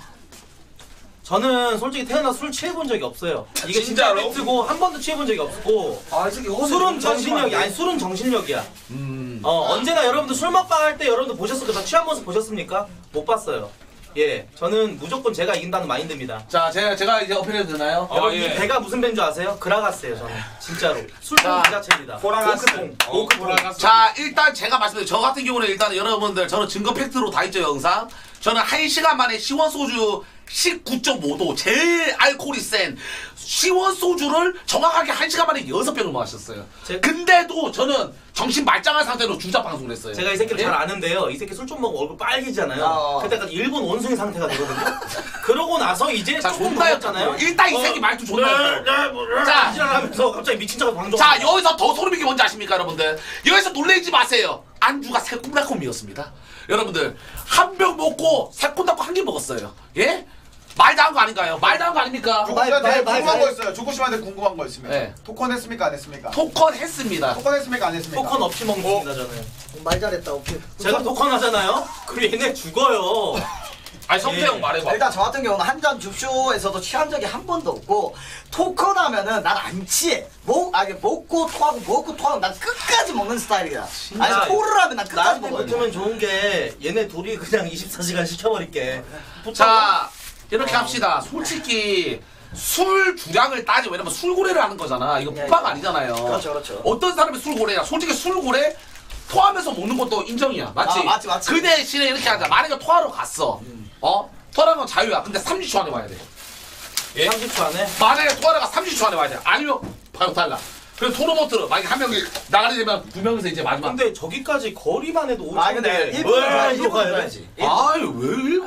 저는 솔직히 태어나 술 취해본 적이 없어요. 이게 진짜 진짜로? 팩트고 한 번도 취해본 적이 없고. 아, 이 새끼 술은 정신력이 아니 술은 정신력이야. 언제나 여러분들 술 먹방 할 때 여러분들 보셨을까? 저 취한 모습 보셨습니까? 못 봤어요. 예, 저는 무조건 제가 이긴다는 마인드입니다. 자 제가 이제 어필해도 되나요? 여러분 예. 이 배가 무슨 배인 줄 아세요? 그라가스예요 저는 진짜로. 술통 그 자체입니다. 보라가스. 오크통. 자 일단 제가 말씀드린 저 같은 경우는 일단 여러분들 저는 증거 팩트로 다 있죠 영상. 저는 1시간 만에 시원소주 19.5도 제일 알코올이 센 시원소주를 정확하게 1시간 만에 6병을 마셨어요. 근데도 저는 정신 말짱한 상태로 주자 방송을 했어요. 제가 이 새끼를 예? 잘 아는데요. 이 새끼 술 좀 먹고 얼굴 빨개지잖아요. 그때까지 일본 원숭이 상태가 되거든요. 그러고 나서 이제 자 조금 존나였잖아요. 먹었잖아요. 일단 이 새끼 말투 존나였고. 자, 하면서 갑자기 미친 척하고 방송. 자 여기서 더 소름인 게 뭔지 아십니까 여러분들? 여기서 놀래지 마세요. 안주가 새콤달콤이었습니다. 여러분들 한 병 먹고 새콤달콤 한 개 먹었어요. 예? 말도 한 거 아닌가요? 말도 한 거 아닙니까? 조코씨한테 말, 궁금한 거 있어요. 조코씨한테 궁금한 거 있으면. 네. 토큰 했습니까 안 했습니까? 토큰 했습니다. 토큰 했습니까 안 했습니까? 토큰 없이 먹습니다 저는. 말 잘했다. 오케이. 제가 토큰 하잖아요. 그리고 얘네 죽어요. 아니 성태형 말해봐. 일단 저 같은 경우는 한 잔 줍쇼에서도 취한 적이 한 번도 없고 토큰 하면은 난 안 취해. 먹고 토하고 먹고 토하고 난 끝까지 먹는 스타일이야. 아니 토를 하면 난 끝까지 나한테 먹어야 돼. 붙으면 좋은 게 얘네 둘이 그냥 24시간 시켜버릴게. 자 이렇게 합시다. 솔직히 술 주량을 따지 왜냐면 술고래를 하는 거잖아. 이거 푸파가 아니잖아요. 그렇죠, 그렇죠. 어떤 사람이 술고래야? 솔직히 술고래 토하면서 먹는 것도 인정이야. 맞지? 아, 맞지. 그 대신에 이렇게 하자. 만약에 토하러 갔어. 토하는 건 자유야. 근데 30초 안에 와야 돼. 예? 30초 안에. 만약에 토하다가 30초 안에 와야 돼. 아니면 바로 달라. 그래서 토너먼트로 만약에 한 명이 나가게 되면 두 명에서 이제 마지막. 근데 저기까지 거리만 해도 5천 아 근데 일본으로 가야지. 아유 왜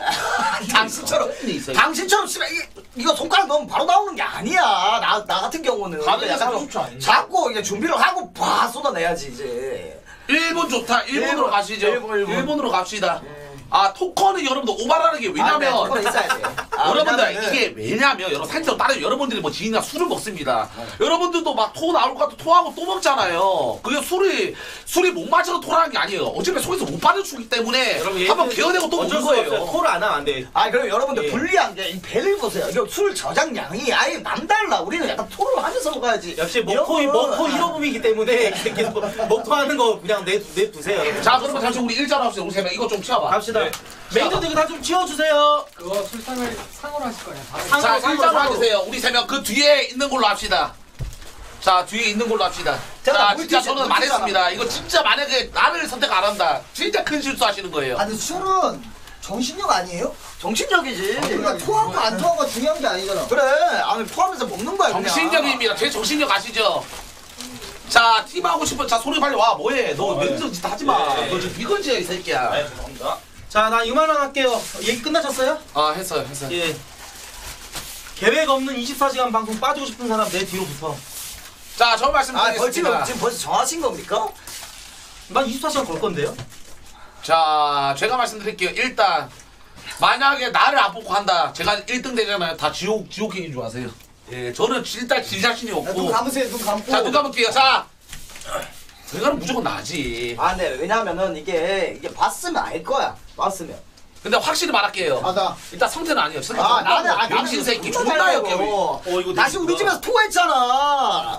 당신처럼 씨발 이거 손가락 넣으면 바로 나오는 게 아니야. 나 같은 경우는 가는 게 약간 30초 아닌가? 자꾸 이제 준비를 하고 봐 쏟아내야지 이제. 일본 좋다. 일본으로 가시죠. 일본으로 갑시다. 아 토커는 여러분들 오바라는 게 왜냐면 토큰 있어야 돼. 여러분들 왜냐면은 이게 왜냐면 여러분 사실상 다른 여러분들이 뭐 지인이나 술을 먹습니다. 여러분들도 막 토 나올 것 같아 토하고 또 먹잖아요. 그게 술이 못 마셔서 토하는 게 아니에요. 어차피 속에서 못 받아주기 때문에 한번 개어내고 또 먹는 거예요. 토를 안 하면 안 돼. 아 그럼 여러분들 예. 불리한 게 이 배를 보세요. 이거 술 저장량이 아예 남달라. 우리는 약간 토를 하면서 먹어야지. 역시 먹고 1호분이기 때문에 계속 먹토하는 거 그냥 내두세요. 여러분. 자 그러면 잠시 우리 일자로 합시다. 우리 세 명 이거 좀 치워봐. 갑시다. 메이저들 다 좀 치워주세요. 그거 술상을 상으로 하실 거예요. 자 일자로 해주세요. 우리 세 명 그 뒤에 있는 걸로 합시다. 자 뒤에 있는 걸로 합시다. 자 진짜 저는 말했습니다. 이거 진짜 만약에 나를 선택 안 한다. 진짜 큰 실수하시는 거예요. 아니 술은 정신력 아니에요? 정신력이지. 그러니까 토하고 안 토하고가 중요한 게 아니잖아. 그래. 아니 토하면서 먹는 거야. 그냥. 정신력입니다. 제 정신력 아시죠? 자 팀하고 싶은 자 소리 빨리 와. 뭐해? 너 명정 짓 하지 마. 너 지금 비건지야 이 새끼야. 네 죄송합니다. 자, 나 이만원 할게요. 얘기 끝나셨어요? 아 했어요. 예. 계획 없는 24시간 방송 빠지고 싶은 사람 내 뒤로 붙어. 자 저 아 말씀드리겠습니다. 지금 벌써 정하신 겁니까? 난 24시간 걸 건데요? 자 제가 말씀드릴게요. 일단 만약에 나를 안 뽑고 한다. 제가 1등 되잖아요. 다 지옥행인 줄 아세요. 예, 저는 일단 지 자신이 눈 없고. 감으세요. 눈 감고. 자 눈 감을게요. 자 이거는 무조건 나지. 아 근데 왜냐면은 이게 봤으면 알 거야. 봤으면. 근데 확실히 말할게요. 맞아. 일단 성태는 아니에요. 아 나는 병신 새끼 존나 존나 잘하고. 역겨워. 이거 다시 우리 집에서 토했잖아.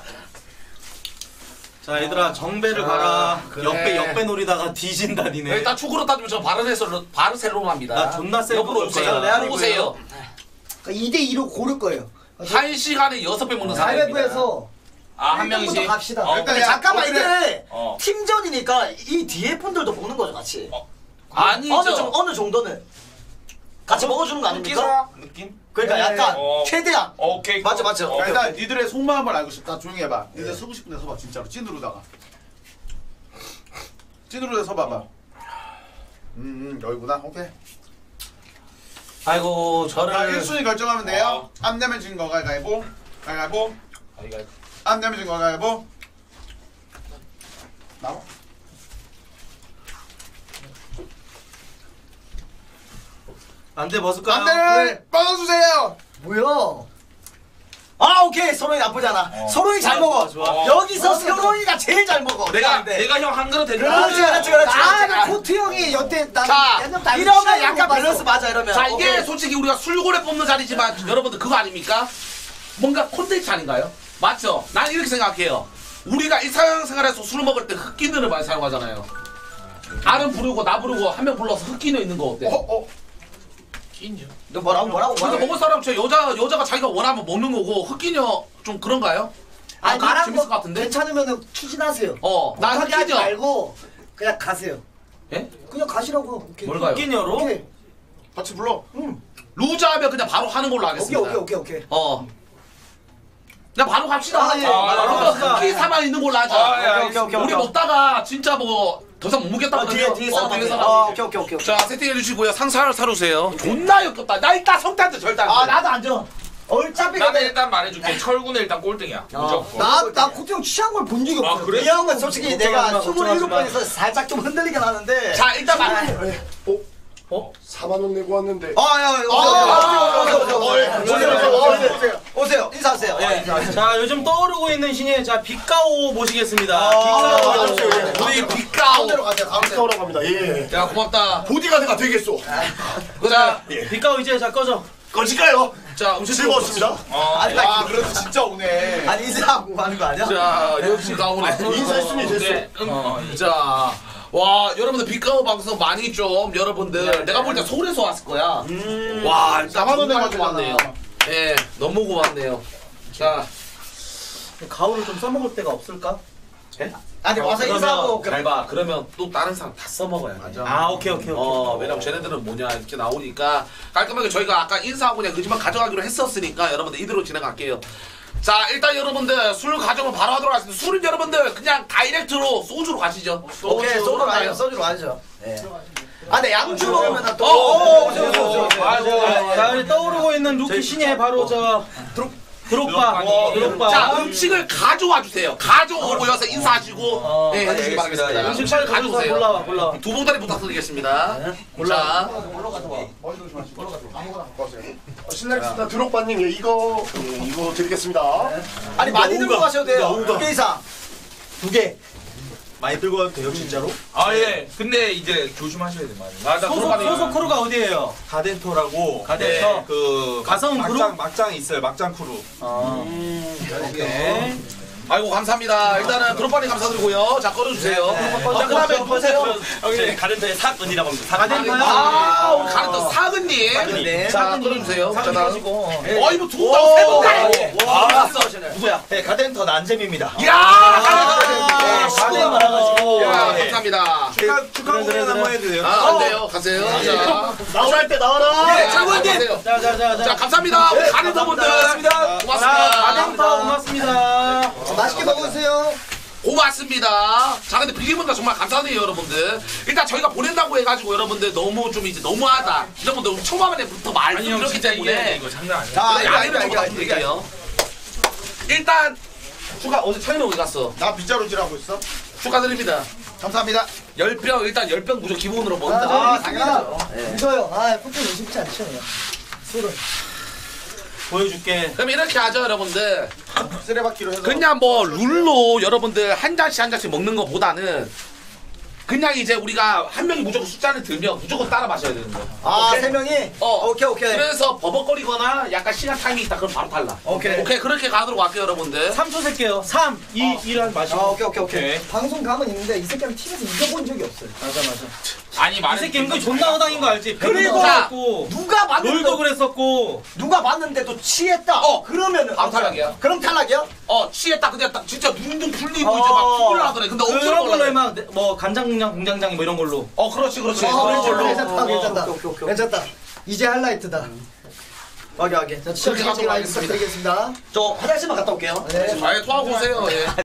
자, 얘들아, 정배를 가라. 그래. 역배 노리다가 뒤진다, 니네. 일단 축구로 따지면 저 바르셀로나입니다. 나 존나 세고 옆으로 오세요. 그럴 거야. 옆으로 오세요. 2대2로 고를 거예요. 1시간에 6배 먹는 사람입니다. 가위바위보에서 한 명이씩. 갑시다. 일단 근데 야, 잠깐만 이게 어. 팀전이니까 이 뒤에 분들도 보는 거죠 같이. 아니죠. 어느 정도는 같이 먹어주는 거 아닙니까? 느낌? 그러니까 약간 어. 최대한. 오케이. 맞죠. 야, 일단 니들의 속마음을 알고 싶다. 조용히 해봐. 니들 서고 싶은 데 서봐 진짜로 찐으로다가. 찐으로 서봐봐. 여기구나. 오케이. 아이고 자, 저를 1순위 결정하면 돼요. 안 내면 진 거 가위바위보. 가위바위보. 안 내면 진 거 가위바위보. 나와. 안돼 벗을까요? 안대를 뻗어주세요. 뭐야? 아 오케이 서로이 나쁘지 않아. 서로이 잘 먹어. 좋아. 여기서 서로이가 제일 잘 먹어. 내가 형 한 그릇 해줄게. 그렇지. 아, 코트 형이 여태 나 자, 이러면 약간 밸런스 맞아 이러면. 자 이게 오케이. 솔직히 우리가 술고래 뽑는 자리지만 여러분들 그거 아닙니까? 뭔가 콘텐츠 아닌가요? 맞죠? 난 이렇게 생각해요. 우리가 일상생활에서 술 먹을 때 흑기능을 많이 사용하잖아요. 아는 부르고 나 부르고 한 명 불러서 흑기능 있는 거 어때? 너 뭐라고? 그래서 먹을 사람 저 여자가 자기가 원하면 먹는 거고 흑기녀 좀 그런가요? 아니 그거 말한 재밌을 것 거 같은데? 괜찮으면 추진하세요. 난 못하게 하지 흑기녀. 말고 그냥 가세요. 예? 그냥 가시라고. 오케이. 뭘 가요? 끼녀로? 오케이. 같이 불러. 루저 하면 그냥 바로 하는 걸로 하겠습니다. 오케이. 그냥 바로 갑시다. 아, 예. 바로 갑시다. 흑기 사만 있는 걸로 하자. 아, 예, 우리 먹다가 진짜 뭐 더 이상 못 먹겠다 그러면 뒤에 뒤에 사람. 사람. 오케이. 자 세팅해 주시고요. 상사를 사주세요. 존나 역겹다. 나 일단 성태한테 절대 안 돼. 아 나도 안 줘. 어차피 나는 근데 일단 말해줄게. 철구는 일단 꼴등이야. 무조건. 나 코트 형 취한 걸 본 적이 없어. 그래? 이 형은 솔직히 내가 걱정하지 마. 27번에서 살짝 좀 흔들리긴 하는데. 자 일단 말. 4만 원 내고 왔는데. 오세요. 인사하세요. 자, 요즘 떠오르고 있는 신예 자 빅가오 모시겠습니다. 우리 빅가오. 가운데로 갑니다. 예. 야, 고맙다. 보디가드가 되겠소. 자, 빅가오 이제 자 꺼져. 꺼질까요? 자, 음식 즐거웠습니다. 아 그래도 진짜 오네. 아니 인사하고 가는 거 아니야? 자, 역시 가오네. 인사했으니 됐어. 자, 와, 여러분들 빅가오 방송 많이 좀 여러분들 내가 볼 때 서울에서 왔을 거야. 와, 일단 4만 원 정말 내가지고 고맙네요. 예, 너무 고맙네요. 자, 가오를 좀 써먹을 때가 없을까? 아니 와서 인사하고 잘 봐. 그러면 또 다른 사람 다 써먹어야 돼. 아, 오케이. 왜냐면 쟤네들은 뭐냐 이렇게 나오니까 깔끔하게 저희가 아까 인사하고 그냥 그지만 가져가기로 했었으니까 여러분들 이대로 진행할게요. 자, 일단 여러분들 술 가져오면 바로 하도록 하겠습니다. 술은 여러분들 그냥 다이렉트로 소주로 가시죠. 오케이 소주로 가요. 소주로 가죠. 예. 아 근데 양주 먹으면 또 오세요. 자, 우리 떠오르고 있는 루키 신예 바로 드롭바. 자, 음식을 가져와 주세요. 가져오고 여기서 인사하시고 해주시기 바라겠습니다. 음식 잘 가져오세요. 골라. 두 봉다리 부탁드리겠습니다. 자, 실례하겠습니다. 드록바님 이거 이거 드리겠습니다. 아니 많이 들고 가셔도 돼요. 2개 이상. 2개. 많이 들고 가도 돼요, 진짜로? 아 예. 근데 이제 조심하셔야 돼요. 맞아. 소속 크루가 어디예요? 가덴토라고 가덴토? 그 가성 크루? 막장 있어요. 막장 크루. 오케이. 아이고 감사합니다. 일단은 드롭바님 감사드리고요. 자, 꺼내주세요. 자, 그다음에 보세요. 여기 가덴토의 사건이라고 합니다. 가덴토요? 아, 우리 가르터 사근님. 자, 꺼내주세요. 자, 다음. 이거 두 번, 세 번. 와, 누구야? 네, 가덴토 난잼입니다. 이야, 가덴 많아가지고. 야, 감사합니다. 축하 공연 한번 해도 돼요? 아, 안 돼요. 가세요. 자, 나올 때 나와라. 네, 최고님. 자, 감사합니다. 우리 가르터분들. 고맙습니다. 가덴토 고맙습니다. 맛있게 먹으세요. 고맙습니다. 자, 근데 비리분들 정말 감사드려요, 여러분들. 일단 저희가 보낸다고 해가지고 여러분들 너무 좀 이제 너무하다. 여러분들 초반에부터 말씀드렸기 때문에 이거 장난 아니야. 자 양해를 좀 부탁드릴게요. 일단 축하 어제 차이는 어디 갔어? 나 빗자루질하고 있어. 축하드립니다. 감사합니다. 10병 일단 10병 무조건 기본으로 먹는다. 아 당연하죠. 이거요. 아 포켓 쉽지 않죠. 술은. 보여줄게. 그럼 이렇게 하죠, 여러분들. 쓰레받기로 해서. 그냥 뭐 룰로 여러분들 한 잔씩 먹는 것보다는 그냥 이제 우리가 한 명이 무조건 숫자를 들면 무조건 따라 마셔야 되는 거야. 아 오케이? 3명이. 오케이. 그래서 버벅거리거나 약간 시간 타임이 있다 그럼 바로 탈락. 오케이. 그렇게 가도록 할게요, 여러분들. 3초 셀게요. 3, 2, 1 마시고. 오케이. 방송 감은 있는데 이 새끼는 팀에서 이겨본 적이 없어요. 맞아. 아니 이 새끼 은근히 존나 허당인 거 알지? 그리고 그랬고 누가 봤는데 롤도 그랬었고. 누가 봤는데도 취했다. 그러면은 바로 탈락이야. 그럼 탈락이야? 취했다. 근데 딱 진짜 눈 풀리고 이제 막 푸를 하더래. 근데 엄청 그런 걸로 올라가네. 막 뭐 간장공장 공장장 뭐 이런 걸로. 그렇지. 그런 걸로. 괜찮다. 이제 하이라이트다. 확인. 자, 그렇게 가도록 하겠습니다. 저 화장실만 갔다 올게요. 잘 토하고 오세요. 예.